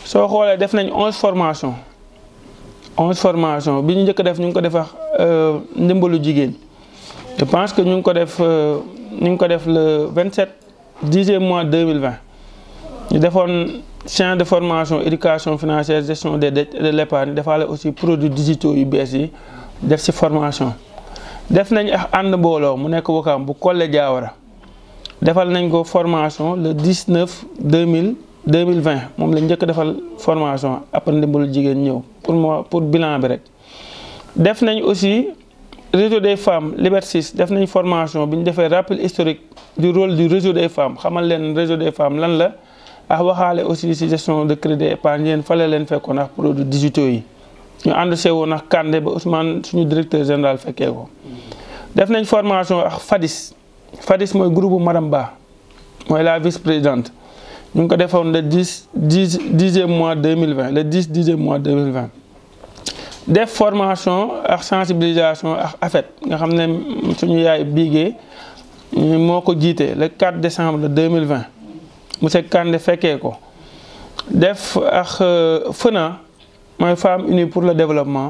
soo xoolee def nañ onze formation onze formation bi ñu njëkk def ñu ngi ko def ak ndimbalu jigéen je pense que ñu ngi ko def ñu ngi ko def le vingt-sept dixième mois deux mille vingt ñu defoon champ de formation éducation financière gestion des dettes et de l'épargne defaale aussi produits digitaux yu bees yi def ci formation def nañ ak ànd mbooloo mu nekk Wakaam bu Collé Diawara defal nañ ko formation le dix-neuf deux mille deux mille vingt moom lañ njëkk defal formation après ndimbalu jigéen ñëw pour moi pour bilan bi rek def nañ aussi réseau des femmes Liberté six def nañ formation bi ñu defee rappel historique du rôle du réseau des femmes xamal leen réseau des femmes lan la ak waxaale aussi ci gestion de crédit épargne yéen fale leen fekkoon ak produits digitaux yi ñu ànd see woon ak Kande ba Ousmane suñu directeur général fekkee ko def nañ formation ak FADIS FADIS mooy groupe madame Ba mooy la vice présidente ñu ngi ko defoon le dix dix dixième mois deux mille vingt le dix dixième mois deux mille vingt def formation ak sensibilisation ak afet nga xam ne suñu yaay Bigué moo ko jiite le quatre décembre deux mille vingt monsieur Kande fekkee ko def ak FENA mooy Femmes Unies pour le développement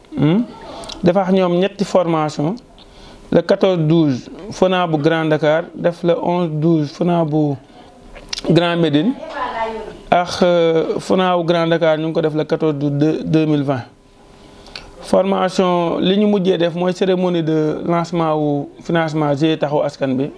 def ak ñoom ñetti formation le quatorze douze FENA bu Grand Dakar def le onze douze FENA bu Grand Médine ak FENA bu Grand Dakar ñu ngi ko def le quatorze douze deux mille vingt formation li ñu mujjee def mooy cérémonie de lancement wu financement G I E Taxawu Askan bi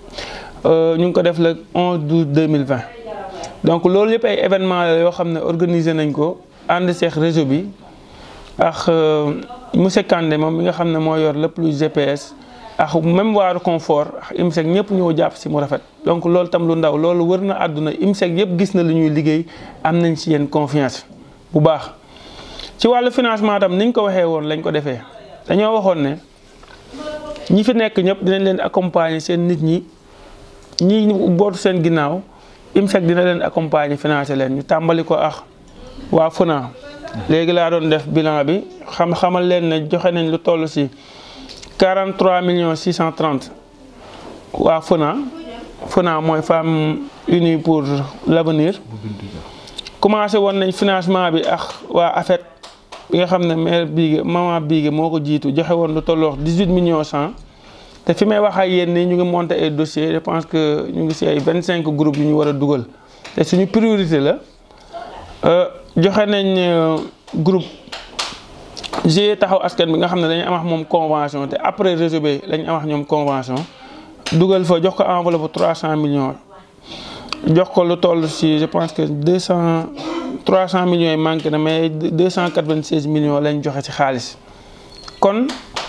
ñu ngi ko def le onze douze deux mille vingt donc loolu yëpp ay événement la yoo xam ne organisé nañ ko ànd seex réseau bi ak monsieur Kandé moom mi nga xam ne moo yor lépp luy G P S ak même waaru confort ak IMSEC ñëpp ñoo jàpp si mu rafet donc loolu tam lu ndaw loolu wër na àdduna IMSEC yëpp gis na lu ñuy liggéey am nañ si yéen confiance bu baax. ci wàllu financement tam niñ ko waxee woon lañ ko defee dañoo waxoon ne ñi fi nekk ñëpp dinañ leen accompagner seen nit ñi ñi bootu seen ginnaaw IMSEC dina leen accompagner financer leen ñu tàmbali ko ak waa FENA léegi laa doon def bilan bi xam xamal leen ne joxe nañ lu toll si quarante-trois millions six cent trente waa FENA FENA mooy Femmes Unies pour l'avenir commencé woon nañ financement bi ak waa AFET bi nga xam ne maire Bigué maman Bigué moo ko jiitu joxe woon lu tolloo dix-huit millions cent te fi may wax ak yéen nii ñu ngi monté ay dossiers je pense que ñu ngi si ay vingt-cinq groupes yu ñu war a dugal te suñu priorité la joxe nañ groupe G I E Taxawu Askan bi nga xam ne dañu am ak moom convention te après réseau bi lañ am ak ñoom convention dugal fa jox ko enveloppe bu trois cent millions jox ko lu toll si je pense que deux cent trois cent millions yi manqué na mais deux cent quatre-vingt-seize millions lañ joxe ci xaalis kon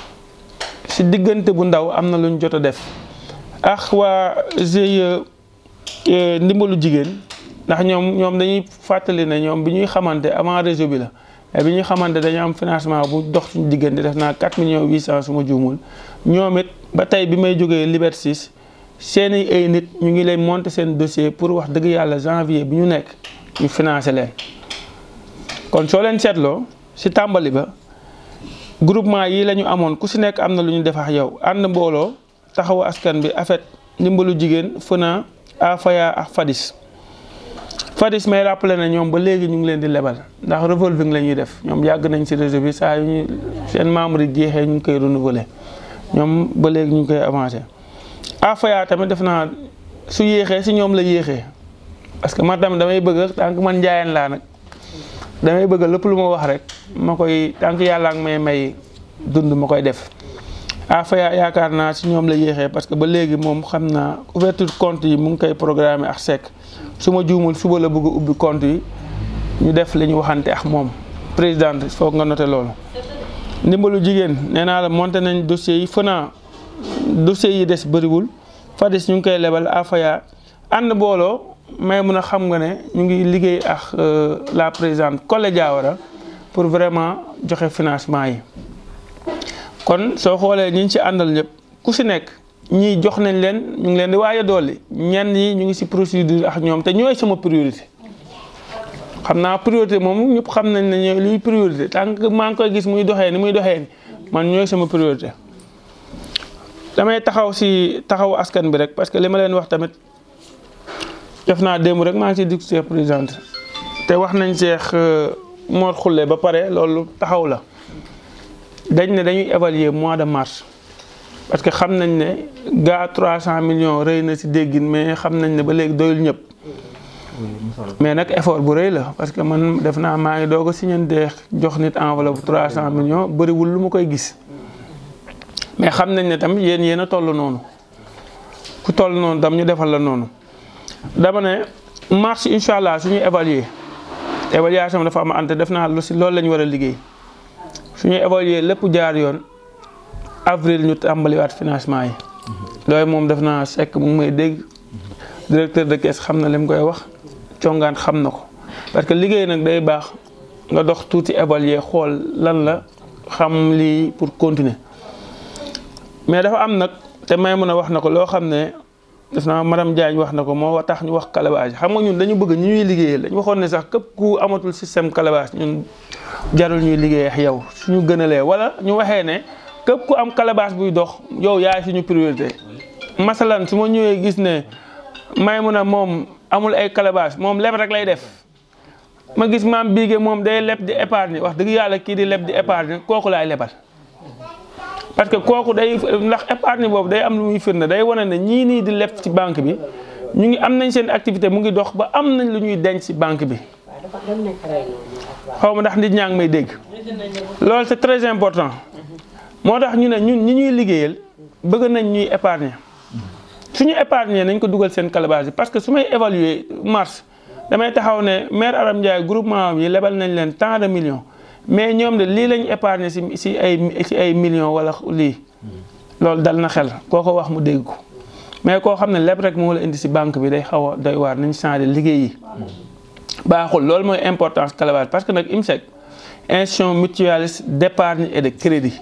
si diggante bu ndaw am na lu ñu jot a def ak waa G I E ndimbalu jigéen ndax ñoom ñoom dañuy fàttali ne ñoom bi ñuy xamante avant réseau bi la mais bi ñuy xamante dañu am financement bu dox suñu diggante def naa quatre millions huit cent su ma juumul ñoom it ba tey bi may jógee Liberté six seeni ay nit ñu ngi leen monter seen dossier pour wax dëgg yàlla janvier bi ñu nekk ñu financer leen kon soo leen seetloo si tàmbali ba groupement yi la ñu amoon ku si nekk am na lu ñu def ak yow ànd mbooloo taxawu askan bi AFET ndimbalu jigéen FENA AFAYA ak FADIS FADIS may rappelé na ñoom ba léegi ñu ngi leen di lebal ndax revolving la ñuy def ñoom yàgg nañ si réseau bi saa yu ñu seen membre yi jeexee ñu ngi koy renouveler ñoom ba léegi ñu ngi koy avancé AFAYA tamit def naa su yéexee si ñoom la yéexee parce que man tamit damay bëgg tant que man njaayeen laa nag damay bëgg lépp lu ma wax rek ma koy tant que yàlla ak may may dund ma koy def AFAYA yaakaar naa si ñoom la yéexee parce que ba léegi moom xam naa ouverture compte yi mu ngi koy programmer ak sec su ma juumul suba la bëgg a ubbi compte yi ñu def li ñu waxante ak moom présidente foog nga noté loolu. ndimbalu jigéen nee naa la monté nañ dossiers yi FENA dossiers yi des bëriwul FADIS ñu ngi koy lebal AFAYA ànd booloo may mun a xam nga ne ñu ngi liggéey ak la présidente Collé Diawara pour vraiment joxe financement yi kon soo xoolee ñi ñu ci àndal ñëpp ku si nekk ñii jox nañ leen ñu ngi leen di waaj a dolli ñenn ñi ñu ngi si procédure ak ñoom te ñooy sama priorité xam naa priorité moom ñëpp xam nañ ne ñooy luy priorité tant que maa ngi koy gis muy doxee ni muy doxee ni man ñooy sama priorité damay taxaw si taxawu askan bi rek parce que li ma leen wax tamit def naa démb rek maa ngi si discuter présidente te wax nañ Cheikh Mor Khoule ba pare loolu taxaw la dañ ne dañuy évaluer mois de mars parce que xam nañ ne gaa trois cent millions rëy na ci déggin mais xam nañ ne ba léegi doyul ñëpp mais nag effort bu rëy la parce que man def naa maa ngi doog a signante jox nit enveloppe trois cent millions bëriwul lu ma koy gis mais xam nañ ne tamit yéen yéen a toll noonu ku toll noonu tam ñu defal la noonu dama ne mars incha allah suñuy évaluer évaluation dafa am ante def naa lu si loolu la ñu war a liggéey suñuy évaluer lépp jaar yoon avril ñu tàmbaliwaat financement yi loolu moom def naa sekk mu ngi may dégg directeur de caisse xam na li mu koy wax congaan xam na ko parce que liggéey nag day baax nga dox tuuti évaluer xool lan la xam lii pour continuer mais dafa am nag te may mën a wax na ko loo xam ne def naa madame Diagne wax na ko moo tax ñu wax calebasse xam nga ñun dañu bëgg ñu ñuy liggéeyal dañu waxoon ne sax képp ku amatul système calebasse ñun jarul ñuy liggéey ak yow suñu gënalee wala ñu waxee ne képp ku am calebasse buy dox yow yaay suñu priorité. masalan su ma ñëwee gis ne may mun a moom amul ay calebasse moom leb rek lay def ma gis maam Biige moom day leb di épargne wax dëgg yàlla kii di leb di épargne kooku laay lebal. parce que kooku day ndax épargne boobu day am lu muy firnde day wane ne ñii nii di leb ci banque bi ñu ngi am nañ seen activité mu ngi dox ba am nañ lu ñuy denc ci banque bi xaw ma ndax nit ñaa ngi may dégg loolu c'est très important moo tax ñu ne ñun ñi ñuy liggéeyal bëgg nañ ñuy épargner suñu épargner nañ ko dugal seen calebasse bi parce que su may évaluer mars damay taxaw ne maire Aram Ndiaye groupement yi lebal nañ leen tant de millions mais ñoom de lii lañ épargner ci ci ay ci ay millions wala lii loolu dal na xel koo ko wax mu dégg ko mais koo xam ne lépp rek moo la indi ci banque bi day xaw a doy waar nañ changer liggéey yi baaxul loolu mooy importance calebasse parce que nag I M S E C institution mutualiste d'épargne et de crédit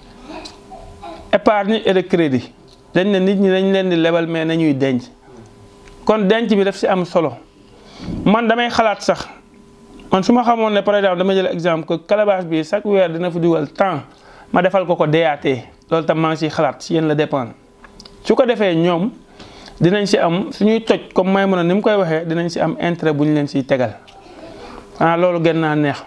épargne et de crédit dañ ne nit ñi dañ leen di lebal mais nañuy denc kon denc bi daf ci am solo man damay xalaat sax man su ma xamoon ne par exemple dama jël exemple que calebasse bi chaque weer dina fa dugal temps ma defal ko ko D A T loolu tam maa ngi ciy xalaat ci yéen la dépendre su ko defee ñoom dinañ ci am suñuy toj comme may mën a ni mu koy waxee dinañ ci am intérêt bu ñu leen ciy tegal ah loolu gën naa neex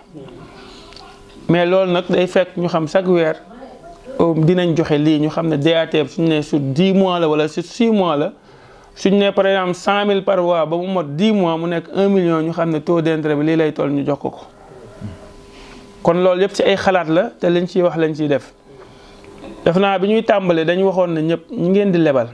mais loolu nag day fekk ñu xam chaque weer dinañ joxe lii ñu xam ne D A T suñu ne sur dix mois la wala sur six mois la suñu ne par exemple cent mille par mois ba mu mot dix mois mu nekk un million ñu xam ne taux d'intérêt bi lii lay toll ñu jox ko ko kon loolu yëpp ci ay xalaat la te lañ ciy wax lañ ciy def def naa bi ñuy tàmbalee dañu waxoon ne ñëpp ñu ngeen di lebal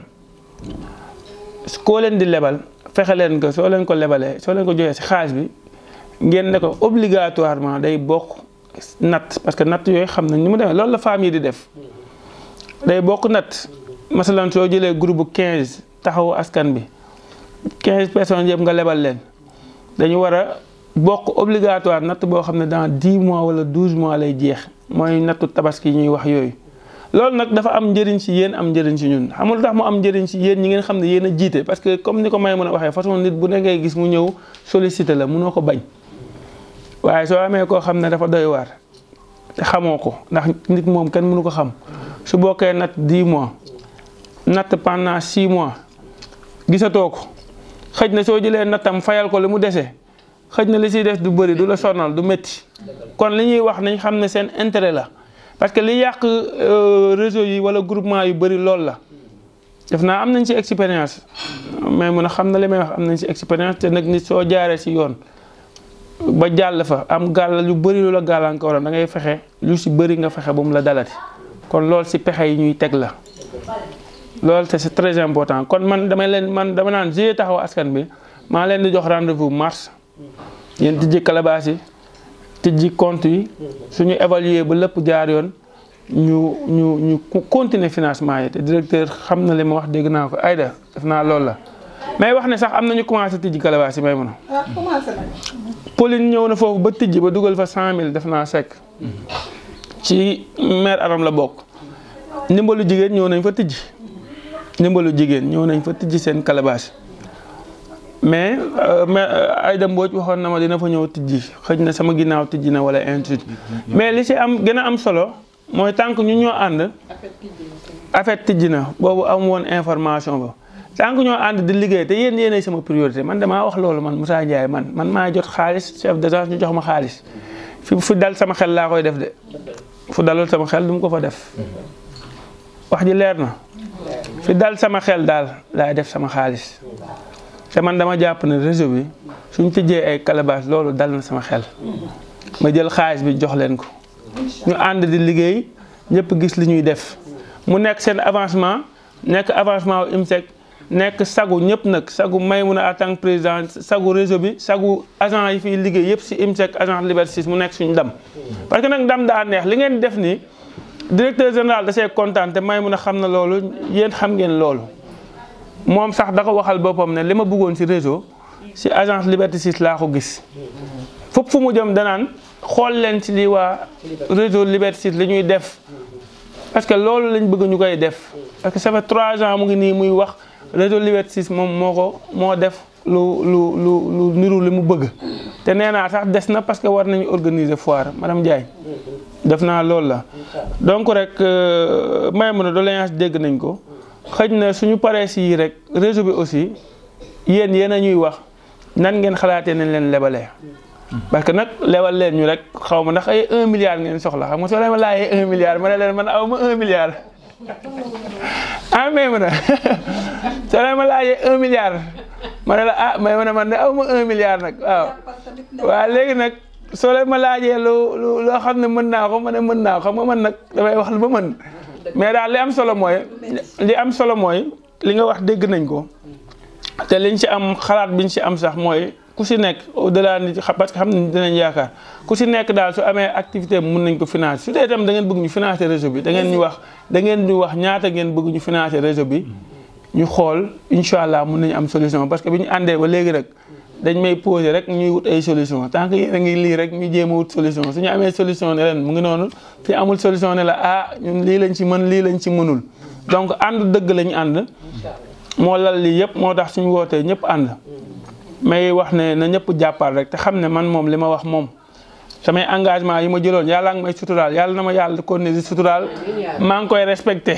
koo leen di lebal fexe leen ko soo leen ko lebalee soo leen ko joxee ci xaalis bi ngeen ne ko obligatoirement day bokk natt parce que natt yooyu xam nañ ni mu demee loolu la famille yi di def day bokk natt masalan soo jëlee groupe quinze taxawu askan bi quinze personnes yëpp nga lebal leen dañu war a bokk obligatoire natt boo xam ne dans dix mois wala douze mois lay jeex mooy nattu tabaski ñuy wax yooyu loolu nag dafa am njëriñ ci yéen am njëriñ ci ñun xamul lu tax mu am njëriñ ci yéen ñi ngeen xam ne yéen a jiite parce que comme ni ko may mën a waxee façon nit bu ne ngay gis mu ñëw sollicité la mënoo ko bañ waaye soo amee koo xam ne dafa doy waar te xamoo ko ndax nit moom kenn mënu ko xam su bokkee natt dix mois natt pendant six mois gisatoo ko xëj na soo jëlee nattam fayal ko li mu dese xëj na li siy des du bëri du la sonal du métti kon li ñuy wax nañ xam ne seen intérêt la parce que li yàq réseau yi wala groupement yu bëri loolu la def naa am nañ ci expérience mais mun a xam na li may wax am nañ ci expérience te nag nit soo jaaree ci yoon ba jàll fa am gàll lu bëri lu la gàllankoor da ngay fexe lu ci bëri nga fexe ba mu la dalati kon loolu ci pexe yi ñuy teg la loolu te c'est très important kon man damay leen man dama naan G taxawu askan bi maa leen di jox rendez-vous mars yéen tijji calebasse yi tijji compte yi suñu évaluer ba lépp jaar yoon ñu ñu ñu continuer financement yi te directeur xam na li ma wax dégg naa ko Aïda def naa loolu la mais wax ne sax am nañu commencé tijji calebasse yi may mën a Pauline ñëw na foofu ba tijji ba dugal fa cent mille def naa sekk ci maire Aram la bokk ndimbalu jigéen ñëw nañ fa tijji ndimbalu jigéen ñëw nañ fa tijji seen calebasse mais mais Aïda Mbodj waxoon na ma dina fa ñëw tijji xëj na sama ginnaaw tijji na wala institut mais li ci am gën a am solo mooy tant que ñu ñoo ànd affaire tijji na boobu am woon information ba tant que ñoo ànd di liggéey te yéen yéenay sama priorité man damaa wax loolu man Moussa Ndiaye man man maa jot xaalis chef d'agence ñu jox ma xaalis fi fu dal sama xel laa koy def de fu dalul sama xel du mu ko fa def wax ji leer na fi dal sama xel daal laay def sama xaalis te man dama jàpp ne réseau bi suñ tëjee ay calebasse loolu dal na sama xel ma jël xaalis bi jox leen ko ñu ànd di liggéey ñëpp gis li ñuy def mu nekk seen avancement nekk avancement wu IMSEC nekk sagu ñëpp nag sagu Maïmouna en tant que président sagu réseau bi sagu agent yi fiy liggéey yëpp si IMSEC agent Liberté six mu nekk suñu ndam parce que nag ndam daa neex li ngeen def nii directeur général da see kontaan te Maïmouna xam na loolu yéen xam ngeen loolu moom sax da ko waxal boppam ne li ma bëggoon si réseau si agence Liberté six laa ko gis fépp fu mu jëm danaan xool leen ci lii waa réseau Liberté six li ñuy def parce que loolu lañ bëgg ñu koy def parce que ça fait trois ans mu ngi nii muy wax réseau Liberté six moom moo ko moo def lu lu lu lu niru li mu bëgg te nee naa sax des na parce que war nañu organiser foire madame Ndiaye def naa loolu la donc rek Maïmouna doléance dégg nañ ko xëj na suñu paree si yi rek réseau bi aussi yéen yéen a ñuy wax nan ngeen xalaatee nañ leen lebalee parce que nag lebal leen ñu rek xaw ma ndax ay un milliard ngeen soxla xam nga soo leen ma laajee un milliard ma ne leen man aw ma un milliard ah Maïmouna soo leen ma laajee un milliard ma ne la ah Maïmouna man de aw ma un milliard nag waaw waaw léegi nag soo leen ma laajee lu lu loo xam ne mën naa ko ma ne mën naa ko xam nga man nag damay wax lu ba mën mais daal li am solo mooy li am solo mooy li nga wax dégg nañ ko te liñ ci am xalaat biñ ci am sax mooy ku si nekk au delà ni parce que xam nañ dinañ yaakaar ku si nekk daal su amee activité mun nañ ko financer su dee itam da ngeen bëgg ñu financer réseau bi da ngeen ñu wax da ngeen ñu wax ñaata ngeen bëgg ñu financer réseau bi ñu xool incha allah mun nañu am solution parce que bi ñu àndee ba léegi rek dañ may poser rek ñuy wut ay solution tant que yéen a ngi lii rek ñu jéem a wut solution su ñu amee solution ne leen mu ngi noonu fi amul solution ne la ah ñun lii lañ ci mën lii lañ ci mënul donc ànd dëgg lañ ànd moo lal lii yëpp moo tax suñu wootee ñëpp ànd may wax ne na ñëpp jàppal rek te xam ne man moom li ma wax moom samay engagement yi ma jëloon yàlla nga may suturaal yàlla na ma yàlla kon ne di suturaal maa ngi koy respecté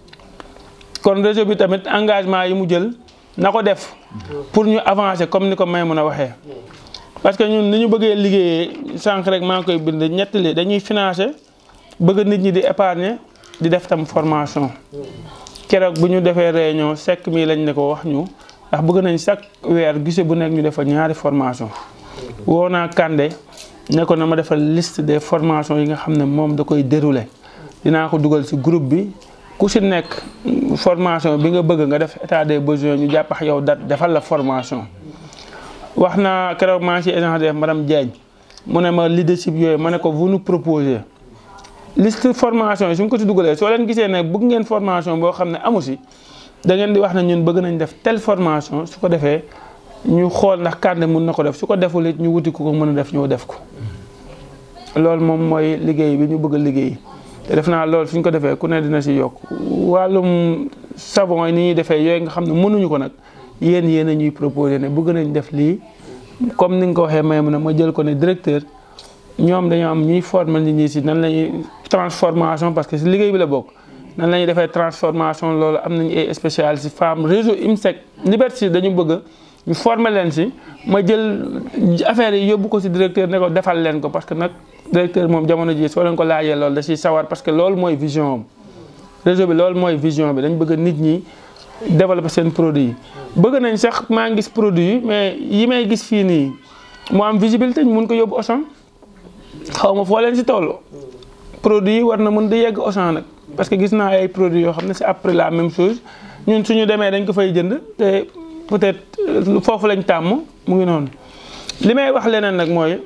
kon réseau bi tamit engagement yi mu jël na ko def pour ñu avancer comme ni ko Maïmouna waxee parce que ñun ni ñu bëggee liggéeyee sànq rek maa ngi koy bind ñetti li dañuy financer bëgg nit ñi di épargner di def tam formation keroog bu ñu defee réunion sekk mi lañ ne ko wax ñu ndax bëgg nañ chaque weer gise bu nekk ñu defal ñaari formation woo naa Kandé ne ko na ma defal liste des formations yi nga xam ne moom da koy dérouler dinaa ko dugal ci groupe bi ku ci nekk formation bi nga bëgg nga def état des besoins ñu jàppax yow date defal la formation wax naa keroog maa ngi ci échange def madame Diagne mu ne ma leadership yooyu ma ne ko vous nous proposez liste formation yi su ñu ko ci dugalee soo leen gisee ne bëgg ngeen formation boo xam ne amu si da ngeen di wax ne ñun bëgg nañ def telle formation su ko defee ñu xool ndax Kandé mun na ko def su ko deful it ñu wuti ku ko mën a def ñoo def ko loolu moom mooy liggéey bi ñu bëgg a liggéey te def naa loolu suñ ko defee ku ne dina si yokk wàllum savon yi ni ñuy defee yooyu nga xam ne mënuñu ko nag yéen yéen a ñuy proposé ne bëgg nañ def lii comme ni nga ko waxee may mun a ma jël ko ne directeur ñoom dañoo am ñuy former nit ñi si nan la ñuy transformation parce que si liggéey bi la bokk nan la ñuy defee transformation loolu am nañu ay spécialistes femmes réseau IMSEC Liberté dañu bëgg ñu former leen si ma jël affaire yi yóbbu ko si directeur ne ko defal leen ko parce que nag directeur moom jamono ji soo leen ko laajee loolu da ciy sawar parce que loolu mooy vision am réseau bi loolu mooy vision bi dañ bëgg nit ñi développer seen produit yi bëgg nañ sax maa ngi gis produit yi mais yi may gis fii nii mu am visibilité ñu mun ko yóbbu Auchan xaw ma foo leen si toll produit yi war na mën di yegg Auchan nag parce que gis naa ay produits yoo xam ne c'est après la même chose ñun suñu demee dañ ko fay jënd te peut-être foofu lañ tàmm mu ngi noonu li may wax leneen nag mooy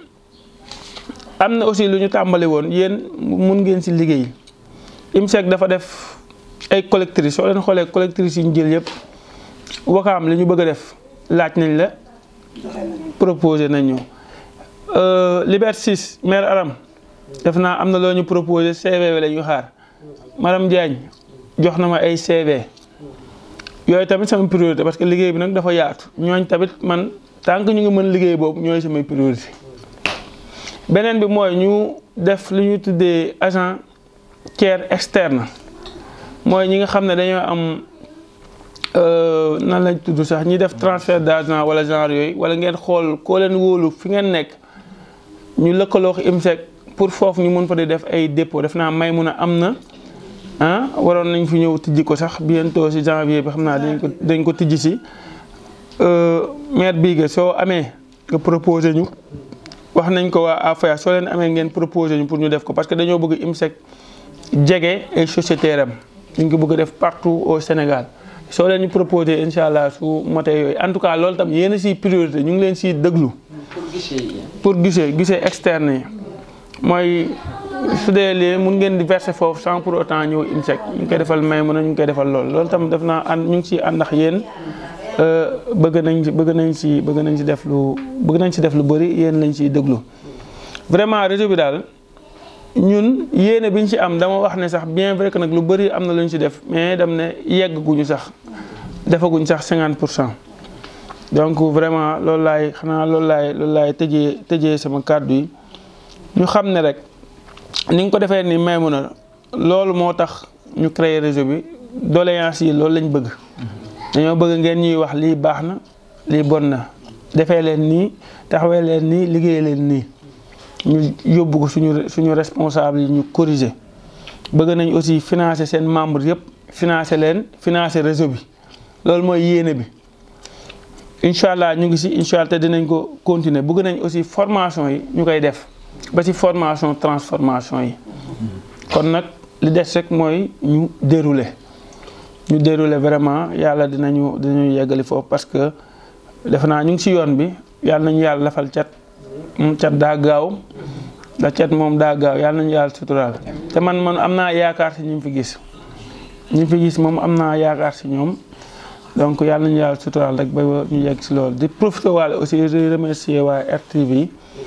am na aussi lu ñu tàmbali woon yéen mun ngeen si liggéey IMSEC dafa def ay collectrices soo leen xoolee collectrices yi ñu jël yëpp Wakaam li ñu bëgg a def laaj nañ la proposé nañ ñu Liberté six maire Aram def naa am na loo ñu proposé C V la ñu xaar madame Diagne jox na ma ay C V yooyu tamit sama priorité parce que liggéey bi nag dafa yaatu ñooñ tamit man tant que ñu ngi mën liggéey boobu ñooy samay priorité beneen bi mooy ñu def lu ñu tuddee agent tiers externe mooy ñi nga xam ne dañoo am nan lañ tudd sax ñi def transfert d'argent wala genre yooyu wala ngeen xool koo leen wóolu fi ngeen nekk ñu lëkkaloo ko IMSEC pour foofu ñu mën fa di def ay dépôt def naa may mun a am na ah waroon nañ fi ñëw tijji ko sax bientôt si janvier bi xam naa dañ ko dañ ko tijji si maire Bigue soo amee nga proposé ñu wax nañ ko waa AFAYA soo leen amee ngeen proposé ñu pour ñu def ko parce que dañoo bëgg IMSEC jege ay sociétaires am ñu ngi ko bëgg a def partout au Sénégal soo leen ñu proposé incha allah su motee yooyu en tout cas loolu tam yéen a siy priorité ñu ngi leen siy déglu. pour guichet yi. pour guichet guichet externe yi mooy su dee lii mun ngeen di verser foofu sans pour autant ñëw IMSEC ñu ngi koy defal may mën a ñu ngi koy defal loolu loolu tam def naa ànd ñu ngi siy ànd ak yéen bëgg nañ ci bëgg nañ si bëgg nañ si def lu bëgg nañ si def lu bëri yéen lañ siy déglu vraiment réseau bi daal. ñun yéene bi ñu ci am dama wax ne sax bien vrai que nag lu bëri am na lu ñu ci def mais dem ne yeggaguñu sax defaguñ sax cinquante pour cent donc vraiment loolu laay xanaa loolu laay loolu laay tëjee tëjee sama kàddu yi ñu xam ne rek ni nga ko defee ni may mun a loolu moo tax ñu créer réseau bi doléance yi loolu lañ bëgg dañoo bëgg ngeen ñuy wax lii baax na lii bon na defee leen nii taxawee leen nii liggéey leen nii ñu yóbbu ko suñu suñu responsable yi ñu corriger bëgg nañ aussi financer seen membres yëpp financer leen financer réseau bi loolu mooy yéene bi incha allah ñu ngi si incha allah te dinañ ko continuer bëgg nañ aussi formation yi ñu koy def ba ci formation transformation yi kon nag li des rek mooy ñu dérouler ñu dérouler vraiment yàlla dinañu dinañu yeggali foofu parce que defe naa ñu ngi si yoon bi yàlla nañu yàlla lafal cat cat daa gaaw da cat moom daa gaaw yàlla nañu yàlla suturaal te man man am naa yaakaar si ñu fi gis ñu fi gis moom am naa yaakaar si ñoom donc yàlla nañu yàlla suturaal rek ba ñu yegg si loolu di profité waale aussi di remercier waa R T V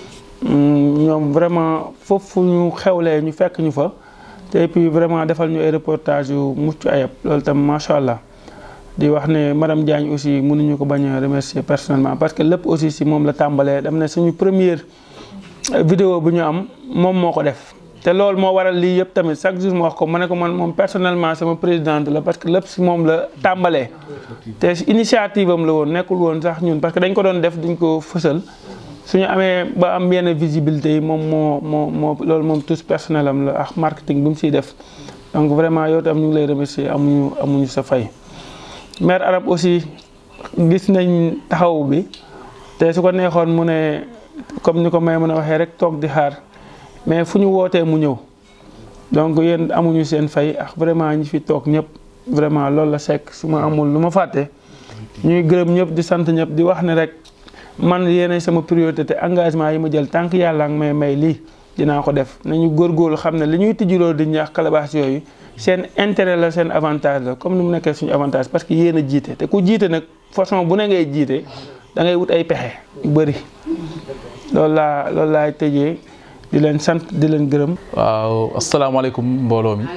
ñoom vraiment foofu ñu xewlee ñu fekk ñu fa te puis vraiment defal ñu ay reportage yu mucc ayib loolu tam macha allah di wax ne madame Diagne aussi mënuñu ko bañ a remercier personnellement parce que lépp aussi si moom la tàmbalee dam ne suñu première vidéo bu ñu am moom moo ko def te loolu moo waral lii yëpp tamit chaque jour ma wax ko ma ne ko man moom personnellement sama présidente la parce que lépp si moom la tàmbalee te initiative am la woon nekkul woon sax ñun parce que dañ ko doon def duñ ko fësal suñu amee ba am yenn visibilité yi moom moo moo moo loolu moom tous personnel am la ak marketing bi mu siy def donc vraiment yow tam ñu ngi lay remercier amuñu amuñu sa fay maire Arab aussi gis nañ taxaw bi te su ko neexoon mu ne comme ni ko may mën a waxee rek toog di xaar mais fu ñu wootee mu ñëw donc yéen amuñu seen fay ak vraiment ñi fi toog ñëpp vraiment loolu la sekk su ma amul lu ma fàtte ñuy gërëm ñëpp di sant ñëpp di wax ne rek man yéenay sama priorité te engagement yi ma jël tant que yàlla nga may may lii dinaa ko def nañu góorgóorlu xam ne li ñuy tijjuloo di ñaax calebasse yooyu seen intérêt la seen avantage la comme ni mu nekkee suñu avantage parce que yéen a jiite te ku jiite nag façon bu ne ngay jiite da ngay wut ay pexe yu bëri loolu laa loolu laay tëjee di leen sant di leen gërëm. waaw asalaamaaleykum mbooloo mi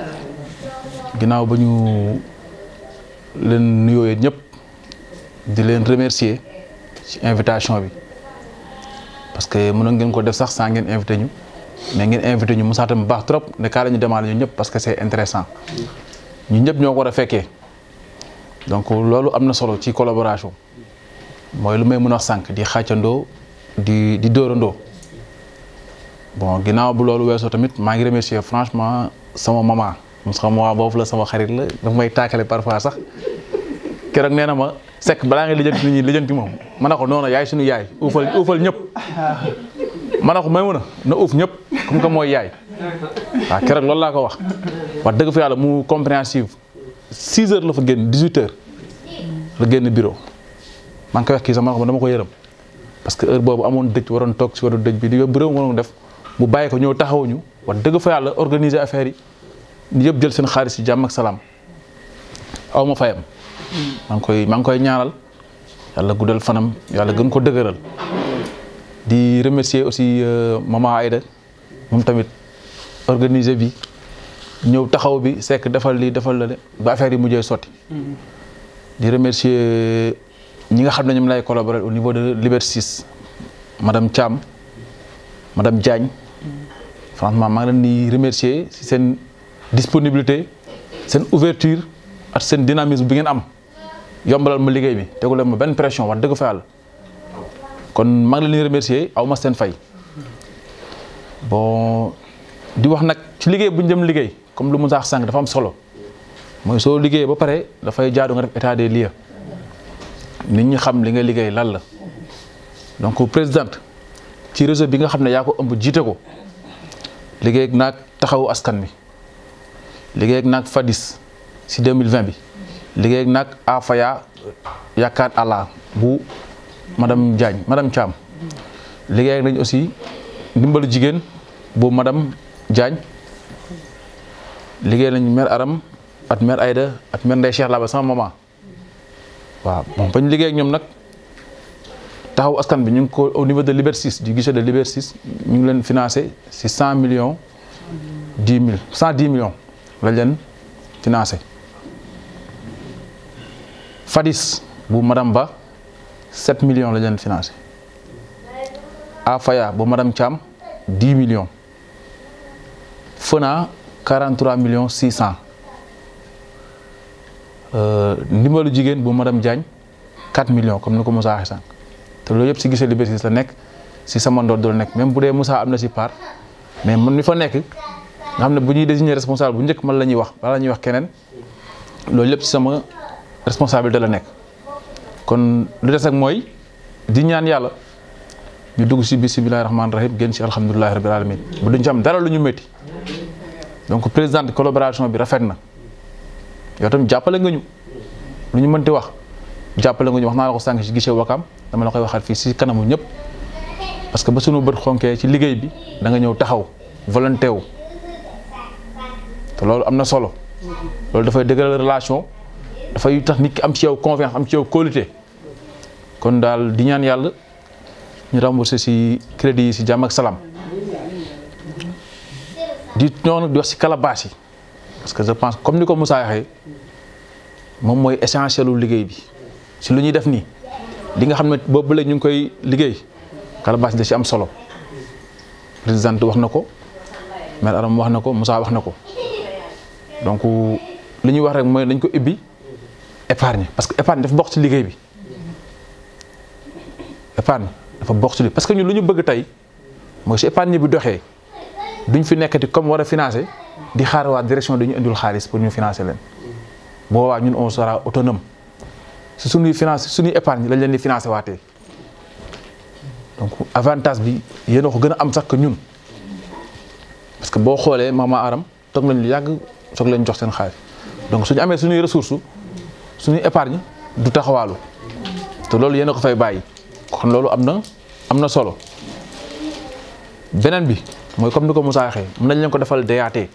ginnaaw ba ñu leen nuyoo ñëpp di leen remercier ci invitation bi parce que mënoon ngeen ko def sax sans ngeen invité ñu. mais ngeen invité ñu mu saatam bu baax trop ne kaa la ñu demaale ñu ñëpp parce que c'est intéressant ñu ñëpp ñoo ko war a fekkee donc loolu am na solo ci collaboration mooy lu may mën a wax sànq di xàccandoo di di dóorandoo bon ginnaaw bu loolu weesoo tamit maa ngi remercier franchement sama maman sama maman boobu la sama xarit la dafa may tàkkale parfois sax keroog nee na ma sekk balaa nga lijjanti nit ñi lijjanti moom ma ne ko noonu yaay suñu yaay uufal uufal ñëpp ma ne ko may mun a na uuf ñëpp comme que mooy yaay waaw keroog loolu laa ko wax wax dëgg fa yàlla mu compréhensive six heures la fa génn dix-huit heures la génn bureau maa ngi koy wax kii sax ma ne ko dama ko yërëm parce que heure boobu amoon dëj waroon toog si waru dëj bi di yo bureau waroon def mu bàyyi ko ñëw taxawuñu wax dëgg fa yàlla organiser affaire yi yëpp jël seen xaalis si jàmm ak salaam aw ma fayam maa ngi koy maa ngi koy ñaanal yàlla guddal fanam yàlla gën ko dëgëral di remercier aussi maman Aïda moom tamit organiser bi ñëw taxaw bi sekk defal lii defal la de ba affaire yi mujjee sotti di remercier ñi nga xam ne ñoom lay collaborer au niveau de Liberté six madame Thiam madame Diagne franchement maa ngi leen di remercier ci seen disponibilité seen ouverture ak seen dynamisme bi ngeen am yombalal ma liggéey bi teguleen ma benn pression wax dëgg fa yàlla kon maa ngi leen di remercier aw ma seen fay bon di wax nag ci liggéey bu ñu dem liggéey comme lu mu saax sànq dafa am solo mooy soo liggéey ba pare dafay jaadu nga def état des lieux nit ñi xam li nga liggéey lan la donc présidente ci réseau bi nga xam ne yaa ko ëmb jiite ko liggéey ak naag taxawu askan bi liggéey ak naag Fadis si deux mille vingt bi liggéey ak naag Afaya yaakaar Allah bu madame Diagne madame Thiam liggéey ak nañ aussi ndimbalu jigéen bu madame Diagne liggéey nañ mère Aram at mère Aïda at mère Ndeye Cheikh Laba sama maman waaw bon bañ liggéey ak ñoom nag taxaw askan bi ñu ngi ko au niveau de Liberté six du guichet de Liberté six ñu ngi leen financé si cent millions dix mille cent dix millions lañ leen financé Fadis bu madame Ba sept millions lañ leen financé Afaya bu madame Thiam dix millions Fona quarante-trois millions six cent ndimbalu jigéen bu madame Diagne quatre millions comme ni ko Moussa waxee sànq te loolu yëpp si guichet Liberté six la nekk si sama ndodd la nekk même bu dee Moussa am na si part mais man mi fa nekk nga xam ne bu ñuy désigner responsable bu njëkk man la ñuy wax bala la ñuy wax keneen loolu yëpp si sama responsabilité la nekk kon lu des ak mooy di ñaan yàlla ñu dugg si bismillahi rahmaani rahim génn si alhamdulilahi rabbil alamin bu duñ ci am dara lu ñu métti donc président collaboration bi rafet na yow tam jàppale nga ñu lu ñu mënti wax jàppale nga ñu wax naa la ko sànq si guichet Wakam dama la koy waxaat fii si kanamu ñëpp parce que ba sunu bët xonkee ci liggéey bi da nga ñëw taxaw volonté wu te loolu am na solo loolu dafay dëgëral relation dafay tax nit ki am ci yow confiance am ci yow qualité kon daal di ñaan yàlla ñu remboursé si crédit yi si jàmm ak salaam di ñoo di wax si calebasse yi parce que je pense comme ni ko Moussa waxee moom mooy essentiel lu liggéey bi si lu ñuy def nii li nga xam ne boobu ba léegi ñu ngi koy liggéey calebasse da si am solo présidente wax na ko maire Aram wax na ko Moussa wax na ko donc li ñuy wax rek mooy dañ ko ubbi épargne parce que épargne dafa bokk ci liggéey bi épargne dafa bokk ci liggéey parce que ñun lu ñu bëgg tey mooy si épargne bi doxee duñ fi nekkati comme war a financer di xaar waa direction dañu indil xaalis pour ñu financer leen boobaa ñun on sera autonome si suñuy finance suñuy épargne lañ leen di financer waatee donc avantage bi yéen a ko gën a am sax que ñun parce que boo xoolee Mama Aram toog nañ lu yàgg soog leen jox seen xaalis donc suñu amee suñuy ressources suñuy épargne du taxawaalu te loolu yéen a ko fay bàyyi kon loolu am na am na solo beneen bi mooy comme ni ko Moussa waxee mën nañ leen ko defal D A T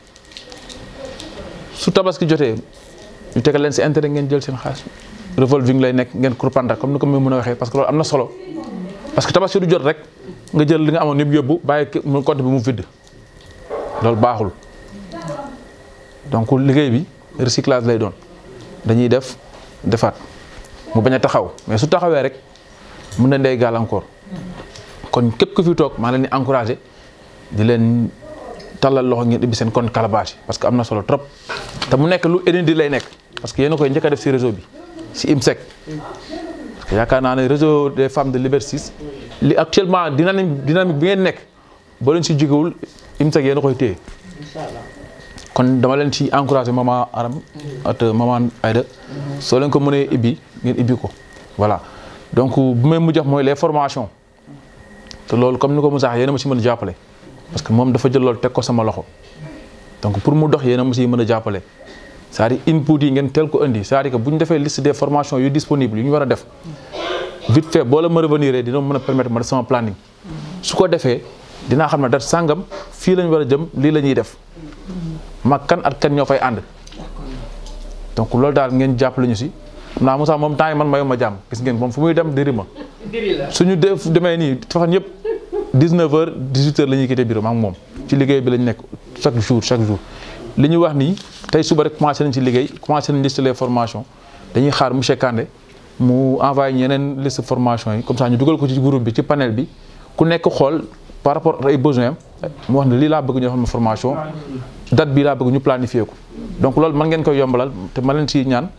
su tabaski jotee ñu tegal leen si intérêt ngeen jël seen xaalis revolving lay nekk ngeen kurpanda comme ni ko muy mën a waxee parce que loolu am na solo parce que tabaski du jot rek nga jël li nga amoon yëpp yóbbu bàyyi mu compte bi mu vide loolu baaxul donc liggéey bi recyclage lay doon dañuy def defaat mu bañ a taxaw mais su taxawee rek mën na ndey gàllankoor kon képp ku fi toog maa leen di encouragé di leen tàllal loxo ngeen ubbi seen compte calebasse parce que am na solo trop te mu nekk lu inédit lay nekk parce que yéen a koy njëkk a def si réseau bi si I M S E C parce que yaakaar naa ne réseau des femmes de Liberté six li actuellement dynamique dynamique bi ngeen nekk boo leen si jógewul I M S E C yéen a koy téye kon dama leen ci encouragé maman Aram at maman Aïda soo leen ko mënee ibbi ngeen ibbi ko voilà donc bu may mujj mooy les formations te loolu comme ni ko Moussa yéen a ma si mën a jàppale parce que moom dafa jël loolu teg ko sama loxo donc pour mu dox yéen a ma si mën a jàppale c'est-à-dire input yi ngeen teel ko indi c'est-à-dire que bu ñu defee liste des formations yu disponibles yu ñu war a def vite fait boo la ma revenir dina mën a permettre ma def sama planning su ko defee dinaa xam ne date sàngam fii lañ war a jëm lii la ñuy def mag kan ak kan ñoo fay ànd donc loolu daal ngeen jàppale ñu si xam naa Moussa moom temps yi man mayu ma jàmm gis ngeen moom fu muy dem diri ma suñu def demee nii fan yëpp dix-neuf heures dix-huit heures la ñuy quitté bureau ma ak moom ci liggéey bi lañ nekk chaque jour chaque jour li ñu wax nii tey suba rek commencé nañ ci liggéey commencé nañ liste les formations dañuy xaar monsieur Kandé mu envoyé ñeneen liste formation yi comme ça ñu dugal ko ci groupe bi ci panel bi ku nekk xool par rapport ay besoins am mu wax ne lii laa bëgg ñu xam ne formation date bii laa bëgg ñu planifier ko donc loolu mën ngeen koy yombalal te ma leen si ñaan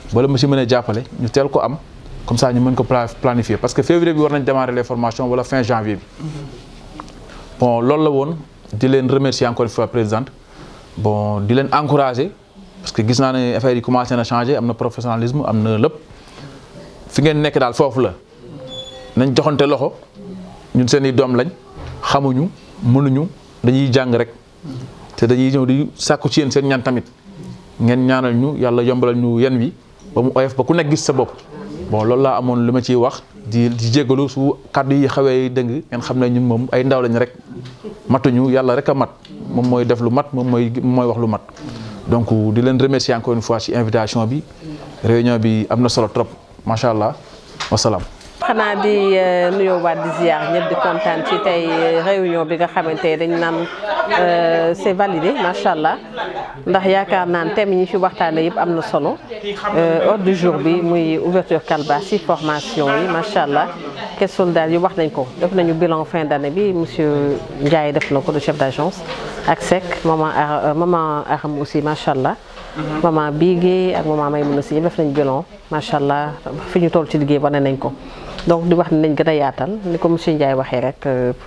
bala ma si mën a jàppale ñu teel ko am comme ça ñu mën ko planifier parce que février bi war nañ démarrer les formations wala fin janvier bi bon loolu la woon di leen remercier encore une fois présidente bon di leen encourager parce que gis naa ne affaire yi commencé na changer am na professionnalisme am na lépp fi ngeen nekk daal foofu la nañ joxante loxo ñun seen i doom lañ xamuñu mënuñu dañuy jàng rek te dañuy ñëw di sàkku ci yéen seen ñaan tamit ngeen ñaanal ñu yàlla yombalal ñu yen wi ba mu oyof ba ku nekk gis sa bopp bon loolu laa amoon li ma ciy wax di di jéggalu su kàddu yi xawee dëng ngeen xam ne ñun moom ay ndaw lañ rek matuñu yàlla rek a mat moom mooy def lu mat moom mooy mooy wax lu mat donc di leen remercier encore une fois ci invitation bi réunion bi am na solo trop macha allah wasalaam. xanaa di nuyoo waat di ziar ñëpp di kontaan ci tey réunion bi nga xamante dañ naan c'est validé macha allah ndax yaakaar naan thème yi ñu fi waxtaanee yëpp am na solo ordre du jour bi muy ouverture Kalba si formation yi macha allah caisse solidaire yi wax nañ ko def nañu bilan fin d'année bi monsieur Ndiaye def na ko le chef d'agence ak Seck maman maman Aram aussi macha allah. maman Bigué ak maman Maymouna si def nañ bilan macha allah fi ñu toll ci liggéey wane nañ ko. donc di wax ne nañ gën a yaatal ni ko monsieur Ndiaye waxee rek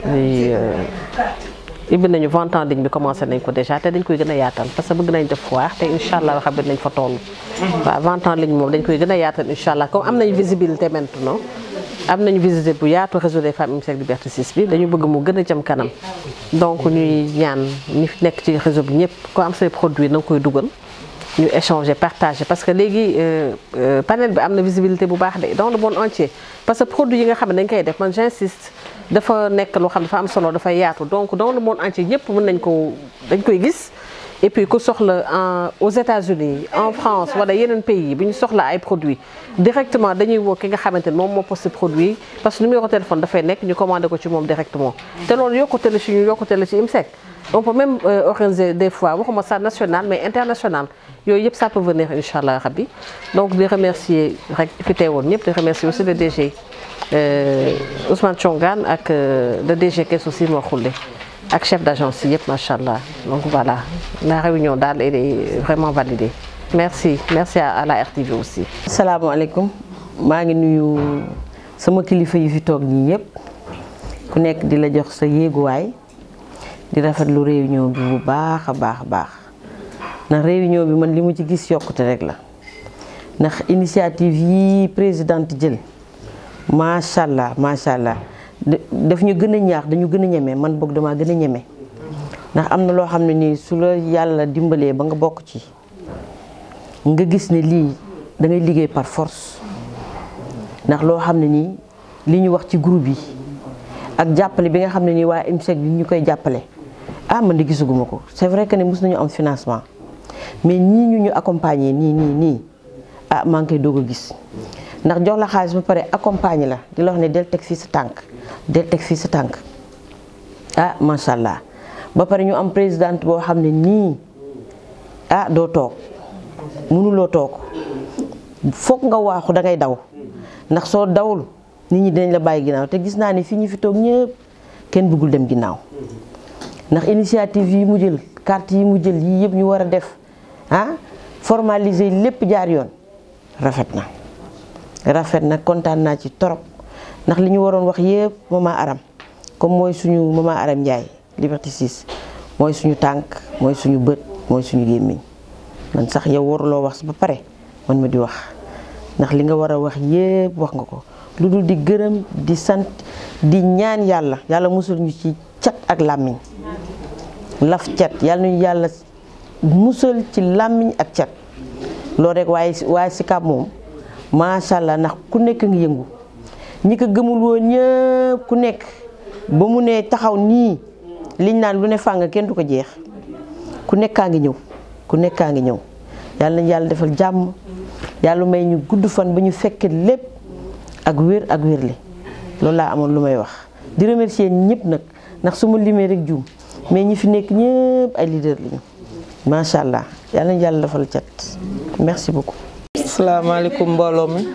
ibbi nañu vente en ligne bi commencé nañ ko déjà te dañ koy gën a yaatal parce que bëgg nañ def foire te incha allah xam nañ fa toll. waaw vente en ligne moom dañ koy gën a yaatal incha allah comme am nañu visibilité maintenant am nañu visibilité bu yaatu réseau des femmes IMSEC Liberté six bi dañu bëgg mu gën a jëm kanam donc ñuy ñaan ñi fi nekk ci réseau bi ñëpp ko am say produit na nga koy dugal. ñu échanger partager parce que léegi panel bi am na visibilité bu baax de dans le monde entier parce que produit yi nga xam ne dañ koy def man j'insiste dafa nekk loo xam ne dafa am solo dafa yaatu donc dans le monde entier ñëpp mën nañ ko dañ koy gis et puis ku soxla en aux États-Unis en France wala yeneen pays yi bi ñu soxla ay produits directement dañuy woo ki nga xamante ne moom moo posté produit parce que numéro téléphone dafay nekk ñu commandé ko ci moom directement te loolu yokkute la ci ñu yokkute la ci IMSEC on peut même euh, organiser des fois waxuma ça national mais international yooyu yëpp ça peut venir incha allah rabbi donc di remercier rek fi teewoon ñëpp di remercier aussi le D G euh, Ousmane Thiongane ak euh, le D G Kees aussi moo xulle ak chef d'agence yi yëpp macha allah donc voilà la réunion daal elle est vraiment validée merci merci à, à la R T V aussi. asalaamaaleykum maa ngi nuyu sama kilifa yi fi toog ñii yëpp ku nekk di la jox sa yéeguwaay. di rafetlu réunion bi bu baax a baax a baax ndax réunion bi man li mu ci gis yokkute rek la ndax initiative yi présidente jël macha allah macha allah daf ñu gën a ñaax dañu gën a ñeme man boog damaa gën a ñeme ndax am na loo xam ne nii su la yàlla dimbalee ba nga bokk ci nga gis ne lii da ngay liggéey par force ndax loo xam ne nii li ñu wax ci groupe yi ak jàppale bi nga xam ne nii waa IMSEC bi ñu koy jàppale. ah man di gisuguma ko c'est vrai que ne mos nañu am financement mais ñii ñu ñu accompagner nii nii nii ah maa ngi koy doog a gis ndax jox la xaalis ba pare accompagner la di la wax ne del teg fii sa tànk del teg fii sa tànk ah macha allah ba pare ñu am présidente boo xam ne nii ah doo toog mënuloo toog foog nga waaxu da ngay daw ndax soo dawul nit ñi dinañ la bàyyi ginnaaw te gis naa ne fii ñu fi toog ñëpp kenn bëggul dem ginnaaw. ndax initiative yi mu jël carte yi mu jël yii yëpp ñu war a def ah formaliser lépp jaar yoon rafet na rafet na kontaan naa ci torop ndax li ñu waroon wax yëpp maman Aram comme mooy suñu maman Aram Ndiaye Liberté six mooy suñu tànk mooy suñu bët mooy suñu gémmiñ man sax yow waruloo wax ba pare man ma di wax ndax li nga war a wax yëpp wax nga ko lu dul di gërëm di sant di ñaan yàlla yàlla musul ñu ci cat ak làmmiñ laf cat yàlla nañu yàlla musal ci làmmiñ ak cat loolu rek waaye waaye Sicap moom macha allah ndax ku nekk ngi yëngu ñi ko gëmul woon ñëpp ku nekk ba mu ne taxaw nii liñ naan lu ne fàng kenn du ko jeex ku nekkaa ngi ñëw ku nekkaa ngi ñëw yàlla nañu yàlla defal jàmm yàlla may ñu gudd fan ba ñu fekke lépp ak wér ak wérle loolu laa amoon lu may wax di remercier ñëpp nag ndax su ma limee rek juum mais ñi fi nekk ñëpp ay leader lañu macha allah yal nañu yàlla defal cat merci beaucoup. asalaamaaleykum mbooloo mi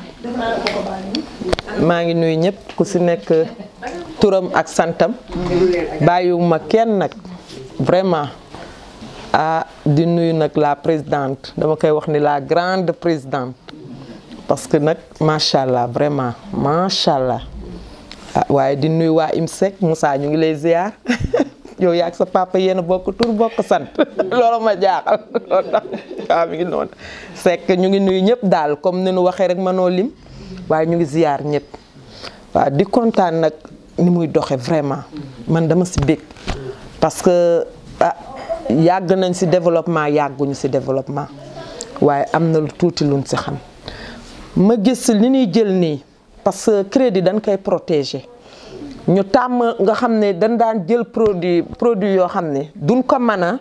maa ngi nuyu ñëpp ku si nekk turam ak santam bàyyiwuma kenn nag vraiment ah di nuyu nag la présidente dama koy wax ni la grande présidente parce que nag macha allah vraiment macha allah ah waaye di nuyu waa IMSEC Moussa ñu ngi lay ziar yow yaa ak sa papa yéen a bokk tur bokk sant loolu ma jaaxal loolu tax waaw mi ngi noonu Seck ñu ngi nuyu ñëpp daal comme ni nu waxee rek mënoo lim waaye ñu ngi ziar ñëpp waaw di kontaan nag ni muy doxe vraiment man dama si bég parce que ah yàgg nañ si développement yàgguñu si développement waaye am na lu tuuti luñ si xam ma gis li ñuy jël nii parce que crédit dañ koy protéger ñu tàmm nga xam ne dañ daan jël produit produit yoo xam ne duñ ko mën a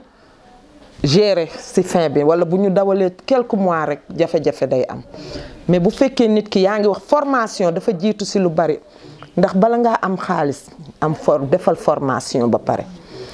gérer si fin bi wala bu ñu dawalee quelques mois rek jafe-jafe day am mais bu fekkee nit ki yaa ngi wax formation dafa jiitu si lu bari ndax bala ngaa am xaalis am for defal formation ba pare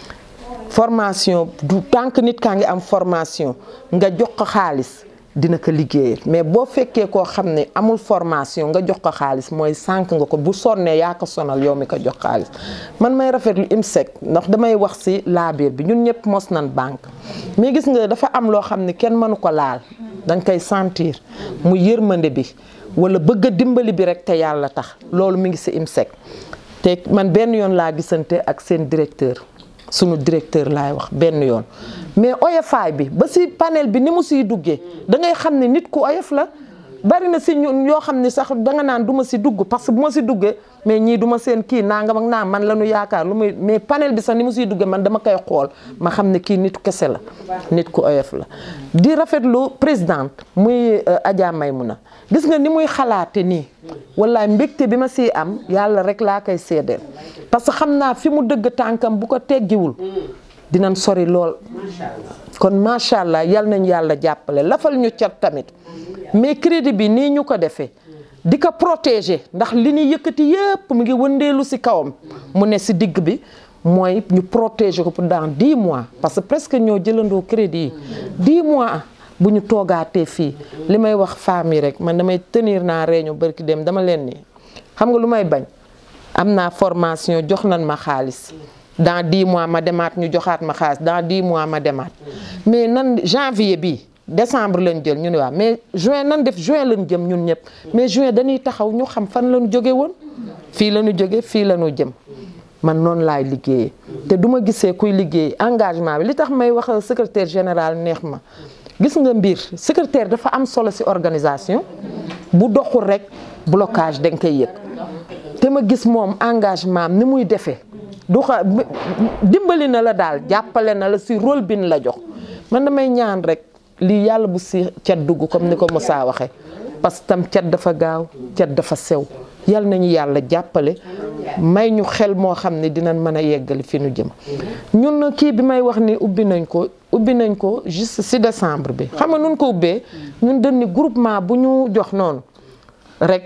formation du tant que nit kaa ngi am formation nga jox ko xaalis dina ko liggéeyal mais boo fekkee koo xam ne amul formation nga jox ko xaalis mooy sànq nga ko bu sonnee yaa ko sonal yow mi ko jox xaalis man may rafetlu IMSEC ndax damay wax si laabiir bi ñun ñëpp mos nan banque mais gis nga dafa am loo xam ne kenn mënu ko laal dañ koy sentir mu yërmande bi wala bëgg a dimbali bi rek te yàlla tax loolu mi ngi si IMSEC te man benn yoon laa gisante ak seen directeur sunu directeur laay wax benn yoon mais oyofaay bi ba si panel bi ni mu siy duggee da ngay xam ne nit ku oyof la bari na si ñun yoo xam ne sax danga naan du ma si dugg parce que bu ma si duggee mais ñii du ma seen kii nangam ak naa man la ñu yaakaar lu muy mais panel bi sax ni mu siy duggee man dama koy xool ma xam ne kii nit kese la nit ku oyof la di rafetlu présidente muy Adja Maymuna gis nga ni muy xalaate nii wallaay mbégte bi ma siy am yàlla rek laa koy seedeel parce que xam naa fi mu dëgg tànkam bu ko teggiwul dinañ sori lool kon macha allah yal nañ yàlla jàppale lafal ñu cat tamit mais crédit bi nii ñu ko defee di ko protéger ndax li ñuy yëkkati yépp mu ngi wëndeelu si kawam mu ne si digg bi mooy ñu protéger ko pour dans dix mois parce que presque ñoo jëlandoo crédit yi dix mois bu ñu toogaatee fii li may wax famille rek man damay tenir naa réunion barki dem dama leen ni xam nga lu may bañ am naa formation jox nañ ma xaalis dans dix mois ma demaat ñu joxaat ma xaalis dans dix mois ma demaat mais nan janvier bi décembre lañ jël ñu ne waaw mais juin nan def juin lañ jëm ñun ñëpp mais juin dañuy taxaw ñu xam fan lañu jóge woon fii lañu jóge fii lañu jëm man noonu laay liggéeyee te du ma gisee kuy liggéey engagement bi li tax may wax secrétaire général neex ma gis nga mbir secrétaire dafa am solo ci organisation bu doxul rek blocage da nga koy yëg te ma gis moom engagement am ni muy defee du xa dimbali na la daal jàppale na la ci rôle bi ñu la jox man damay ñaan rek lii yàlla bu ci cat dugg comme ni ko Moussa waxee parce que tam cat dafa gaaw cat dafa sew yal nañu yàlla jàppale may ñu xel moo xam ne dinañ mën a yeggali fi nu jëm ñun kii bi may wax ni ubbi nañ ko ubbi nañ ko juste ci décembre bi xam nga nun ko ubbee ñun dañ ni groupement bu ñu jox noonu rek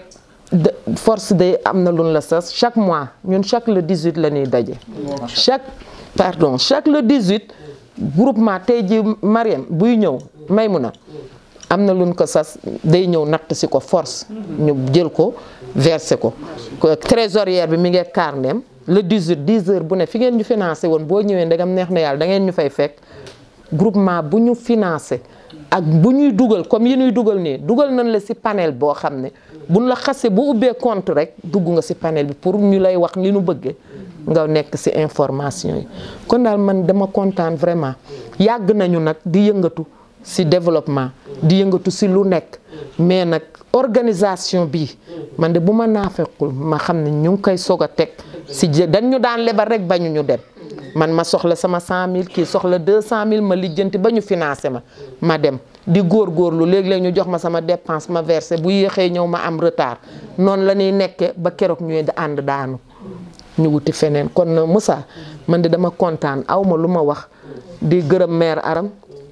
force day am na luñ la sas chaque mois ñun chaque le dix-huit la ñuy daje chaque pardon chaque le dix-huit groupement tey ji Mariam buy ñëw Maymuna am na luñ ko sas day ñëw natt ci ko force ñu jël ko versé ko trésorière bi mi ngi carnet le dix-huit dix heures bu ne fi ngeen ñu financé woon boo ñëwee ndegam neex na yàlla da ngeen ñu fay fekk groupement bu ñu financé ak bu ñuy dugal comme yi ñuy dugal nii dugal nañ la ci panel boo xam ne buñ la xasee bu ubbee compte rek dugg nga ci panel bi pour ñu lay wax li nu bëggee nga nekk ci information yi kon daal man dama kontaan vraiment yàgg nañu nag di yëngatu ci développement di yëngatu ci lu nekk mais nag organisation bi man de bu ma naafequl ma xam ne ñu ngi koy soog a teg ci dañ ñu daan lebal rek bañu ñu dem man ma soxla sama cent mille kii soxla deux cent mille ma lijjanti ba ñu financé ma ma dem di góorgóorlu léeg-léeg ñu jox ma sama dépense ma versé bu yéexee ñëw ma am retard noonu la ñuy nekkee ba keroog ñuy ànd daanu ñu wuti feneen kon Moussa man de dama kontaan aw ma lu ma wax di gërëm maire Aram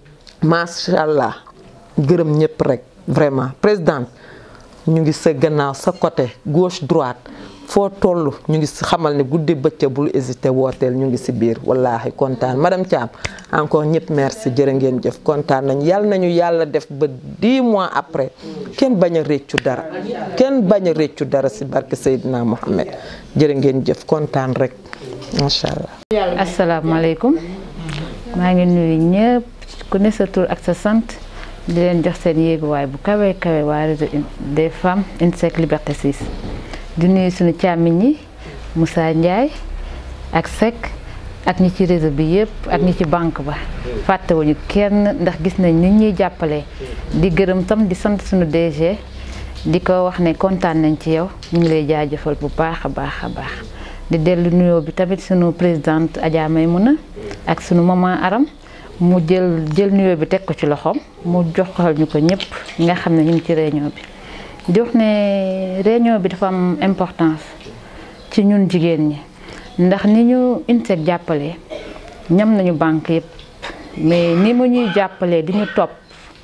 macha allah gërëm ñëpp rek vraiment président ñu ngi sa gannaaw sa côté gauche droite foo toll ñu ngi xamal ne guddi bëccëg bul hésité wooteel ñu ngi si biir wallaahi kontaan madame Thiam encore ñëpp merci jërë ngeen jëf kontaan nañ yàlla nañu yàlla def ba dix mois après kenn bañ a réccu dara kenn bañ a réccu dara si barke Seydina Mohamed jërë ngeen jëf kontaan rek macha allah. asalaamaaleykum maa ngi nuyu ñëpp ku ne sa tur ak sa sant di leen jox seen yéeguwaay bu kawe kawe waa réseau des femmes IMSEC Liberté six di nuyu suñu càmmiñ yi Moussa Ndiaye ak Seck ak ñi ci réseau bi yëpp ak ñi ci banque ba fàttewuñu kenn ndax gis nañ nit ñuy jàppale di gërëm tam di sant suñu D G di ko wax ne kontaan nañ ci yow ñu ngi lay jaajëfal bu baax a baax a baax di dellu nuyoo bi tamit suñu présidente Adja Maymouna ak suñu maman Aram mu jël jël nuyoo bi teg ko ci loxoom mu joxal ñu ko ñëpp ñi nga xam ne ñu ngi ci réunion bi di wax ne réunion bi dafa am importance ci ñun jigéen ñi ndax ni ñu IMSEC jàppale ñam nañu banque yëpp mais ni mu ñuy jàppalee di ñu topp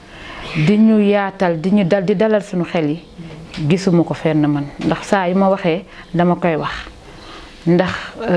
di ñu yaatal di ñu dal di dalal suñu xel yi gisuma ko fenn man ndax saa yu ma waxee dama koy wax ndax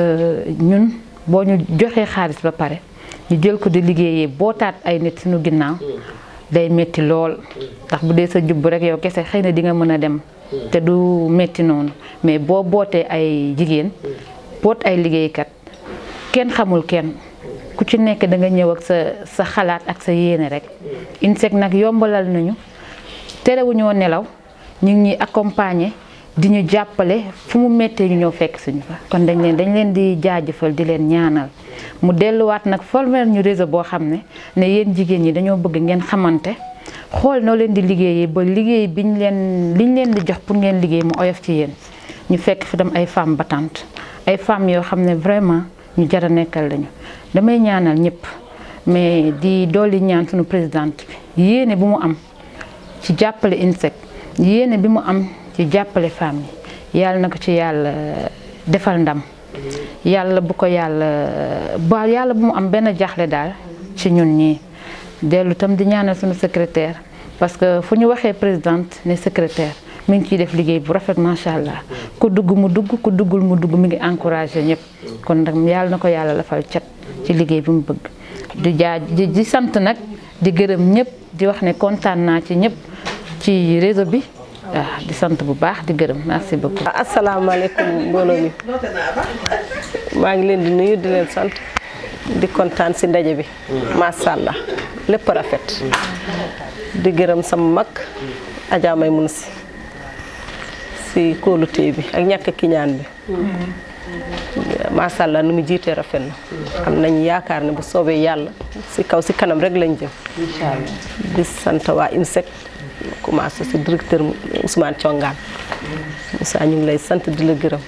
ñun boo ñu joxee xaalis ba pare ñu jël ko di liggéeyee bootaat ay nit suñu ginnaaw day metti lool ndax bu dee sa jubb rek yow kese xëy na di nga mën a dem te du metti noonu mais boo bootee ay jigéen boot ay liggéeykat kenn xamul kenn ku ci nekk da nga ñëw ak sa sa xalaat ak sa yéene rek IMSEC nag yombalal nañu terewuñoo nelaw ñu ngi ñuy accompagner di ñu jàppale fu mu méttee ñu ñëw fekk suñu fa kon dañ leen dañ leen di jaajëfal di leen ñaanal mu delluwaat nag former ñu réseau boo xam ne ne yéen jigéen ñi dañoo bëgg ngeen xamante xool noo leen di liggéeyee ba liggéey biñ leen liñ leen di jox pour ngeen liggéey mu oyof ci yéen ñu fekk fi dem ay femmes battantes ay femmes yoo xam ne vraiment ñu jar a nekkal lañu damay ñaanal ñëpp mais di dolli ñaan suñu présidente bi yéene bu mu am ci jàppale IMSEC yéene bi mu am ci jàppale femmes yi yàlla na ko ci yàlla defal ndam yàlla bu ko yàlla ba yàlla bu mu am benn jaaxle daal ci ñun ñii dellu tam di ñaanal suñu secrétaire parce que fu ñu waxee présidente ne secrétaire mi ngi ciy def liggéey bu rafet macha allah ku dugg mu dugg ku duggul mu dugg mi ngi encouragé ñëpp kon nag yàlla na ko yàlla lafal cat ci liggéey bi mu bëgg di jaa di sant nag di gërëm ñëpp di wax ne kontaan naa ci ñëpp ci réseau bi waaw di sant bu baax di gërëm merci beaucoup. asalaamaaleykum mbooloo mi maa ngi leen di nuyu di leen sant di kontaan si ndaje bi macha allah lépp rafet di gërëm sama mag Adja Maymouna si si kóolute bi ak ñàkk ki ñaan bi macha allah nu mu jiitee rafet na am nañ yaakaar ne bu soobee yàlla si kaw si kanam rek lañ jëm incha allah di sant waa IMSEC commencé si directeur Ousmane Thiongaan Moussa ñu ngi lay sant di la gërëm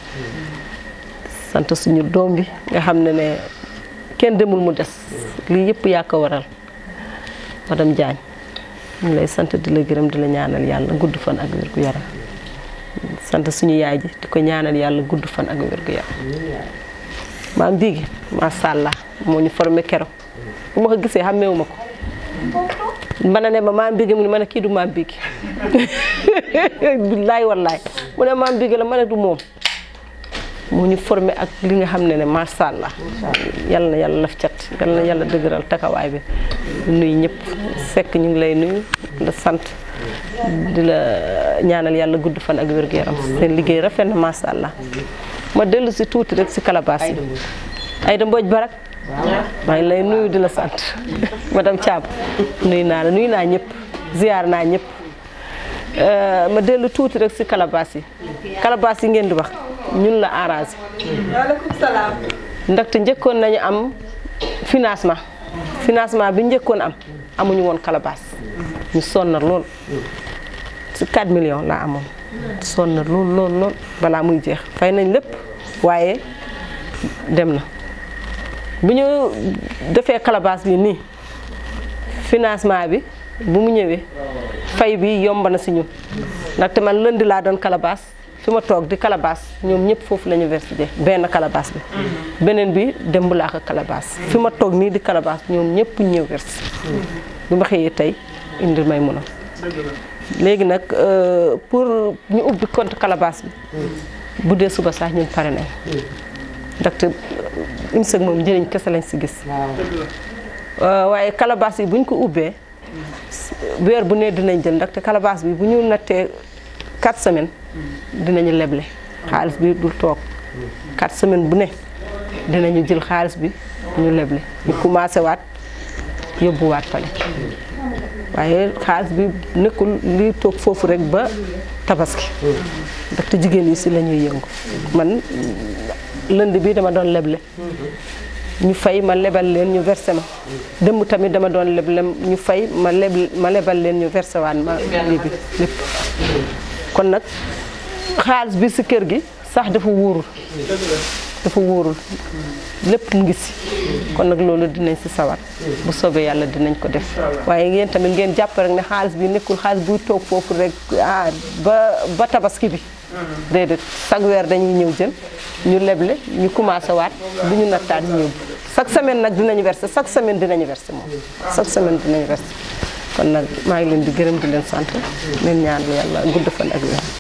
sant suñu doom bi nga xam ne ne kenn demul mu des lii yëpp yaa ko waral madame Diagne ñu ngi lay sant di la gërëm di la ñaanal yàlla gudd fan ak wér gu yaram sant suñu yaay ji di ko ñaanal yàlla gudd fan ak wér gu yaram maam Bigué macha allah moo ñu formé keroog bu ma ko gisee xàmmeewu ma ko ma ne ma maam Bigué mu ne ma ne kii du maam Bigué billaay wallaay mu ne maam Bigué la ma ne du moom moo ñu formé ak li nga xam ne ne macha allah yal na yàlla laf cat yal na yàlla dëgëral takawaay bi nuyu ñëpp Seck ñu ngi lay nuyu la sant di la ñaanal yàlla gudd fan ak wér gu yaram seen liggéey rafet na macha allah ma dellu si tuuti rek si calebasse yi Aïda Mbodj Barak maa ngi lay nuyu di la sant madame Thiam nuyu naa la nuyu naa ñëpp ziar naa ñëpp ma dellu tuuti rek si calebasse yi calebasse yi ngeen di wax ñun la arrangé. waaleykum salaam. ndaxte njëkkoon nañu am financement financement bi njëkkoon am amuñu woon calebasse ñu sonn lool si quatre millions laa amoon sonn lool lool lool balaa muy jeex fay nañ lépp waaye dem na bu ñu defee calebasse bi nii financement bi bu mu ñëwee fay bi yomb na si ñun ndaxte man lundi laa doon calebasse fi ma toog di calebasse ñoom ñëpp foofu la ñu versé benn calebasse bi beneen bi démb laa ko calebasse fi ma toog nii di calebasse ñoom ñëpp ñëw versé bi ma xëyee tey indi may mun a léegi nag pour ñu ubbi compte calebasse bi bu dee suba sax ñun pare nañ ndaxte IMSEC moom njëriñ kese lañ si gis waaye calebasse yi bu ñu ko ubbee weer bu ne dinañ jël ndaxte calebasse bi bu ñu nattee quatre semaines dinañu leble xaalis bi dul toog quatre semaines bu ne dinañu jël xaalis bi ñu leble ñu commencé waat yóbbuwaat fale waaye xaalis bi nekkul li toog foofu rek ba tabaski ndaxte jigéen yi si la ñuy yëngu man lundi bi dama doon leble ñu fay ma lebal leen ñu versé ma démb tamit dama doon leble ñu fay ma leb ma lebal leen ñu versé waan ma lii bi lépp kon nag xaalis bi si kër gi sax dafa wóorul dafa wóorul lépp mu ngi si kon nag loolu dinañ si sawar bu soobee yàlla dinañ ko def waaye ngeen tamit ngeen jàpp rek ne xaalis bi nekkul xaalis buy toog foofu rek ah ba ba tabaski bi déedéet chaque weer dañuy ñëw jël ñu leble ñu commencé waat bu ñu nattaat ñu yóbbu chaque semaine nag dinañu verser chaque semaine dinañu verser moom chaque semaine dinañu verser kon nag maa ngi leen di gërëm di leen sant leen ñaan yàlla gudd fan ak wér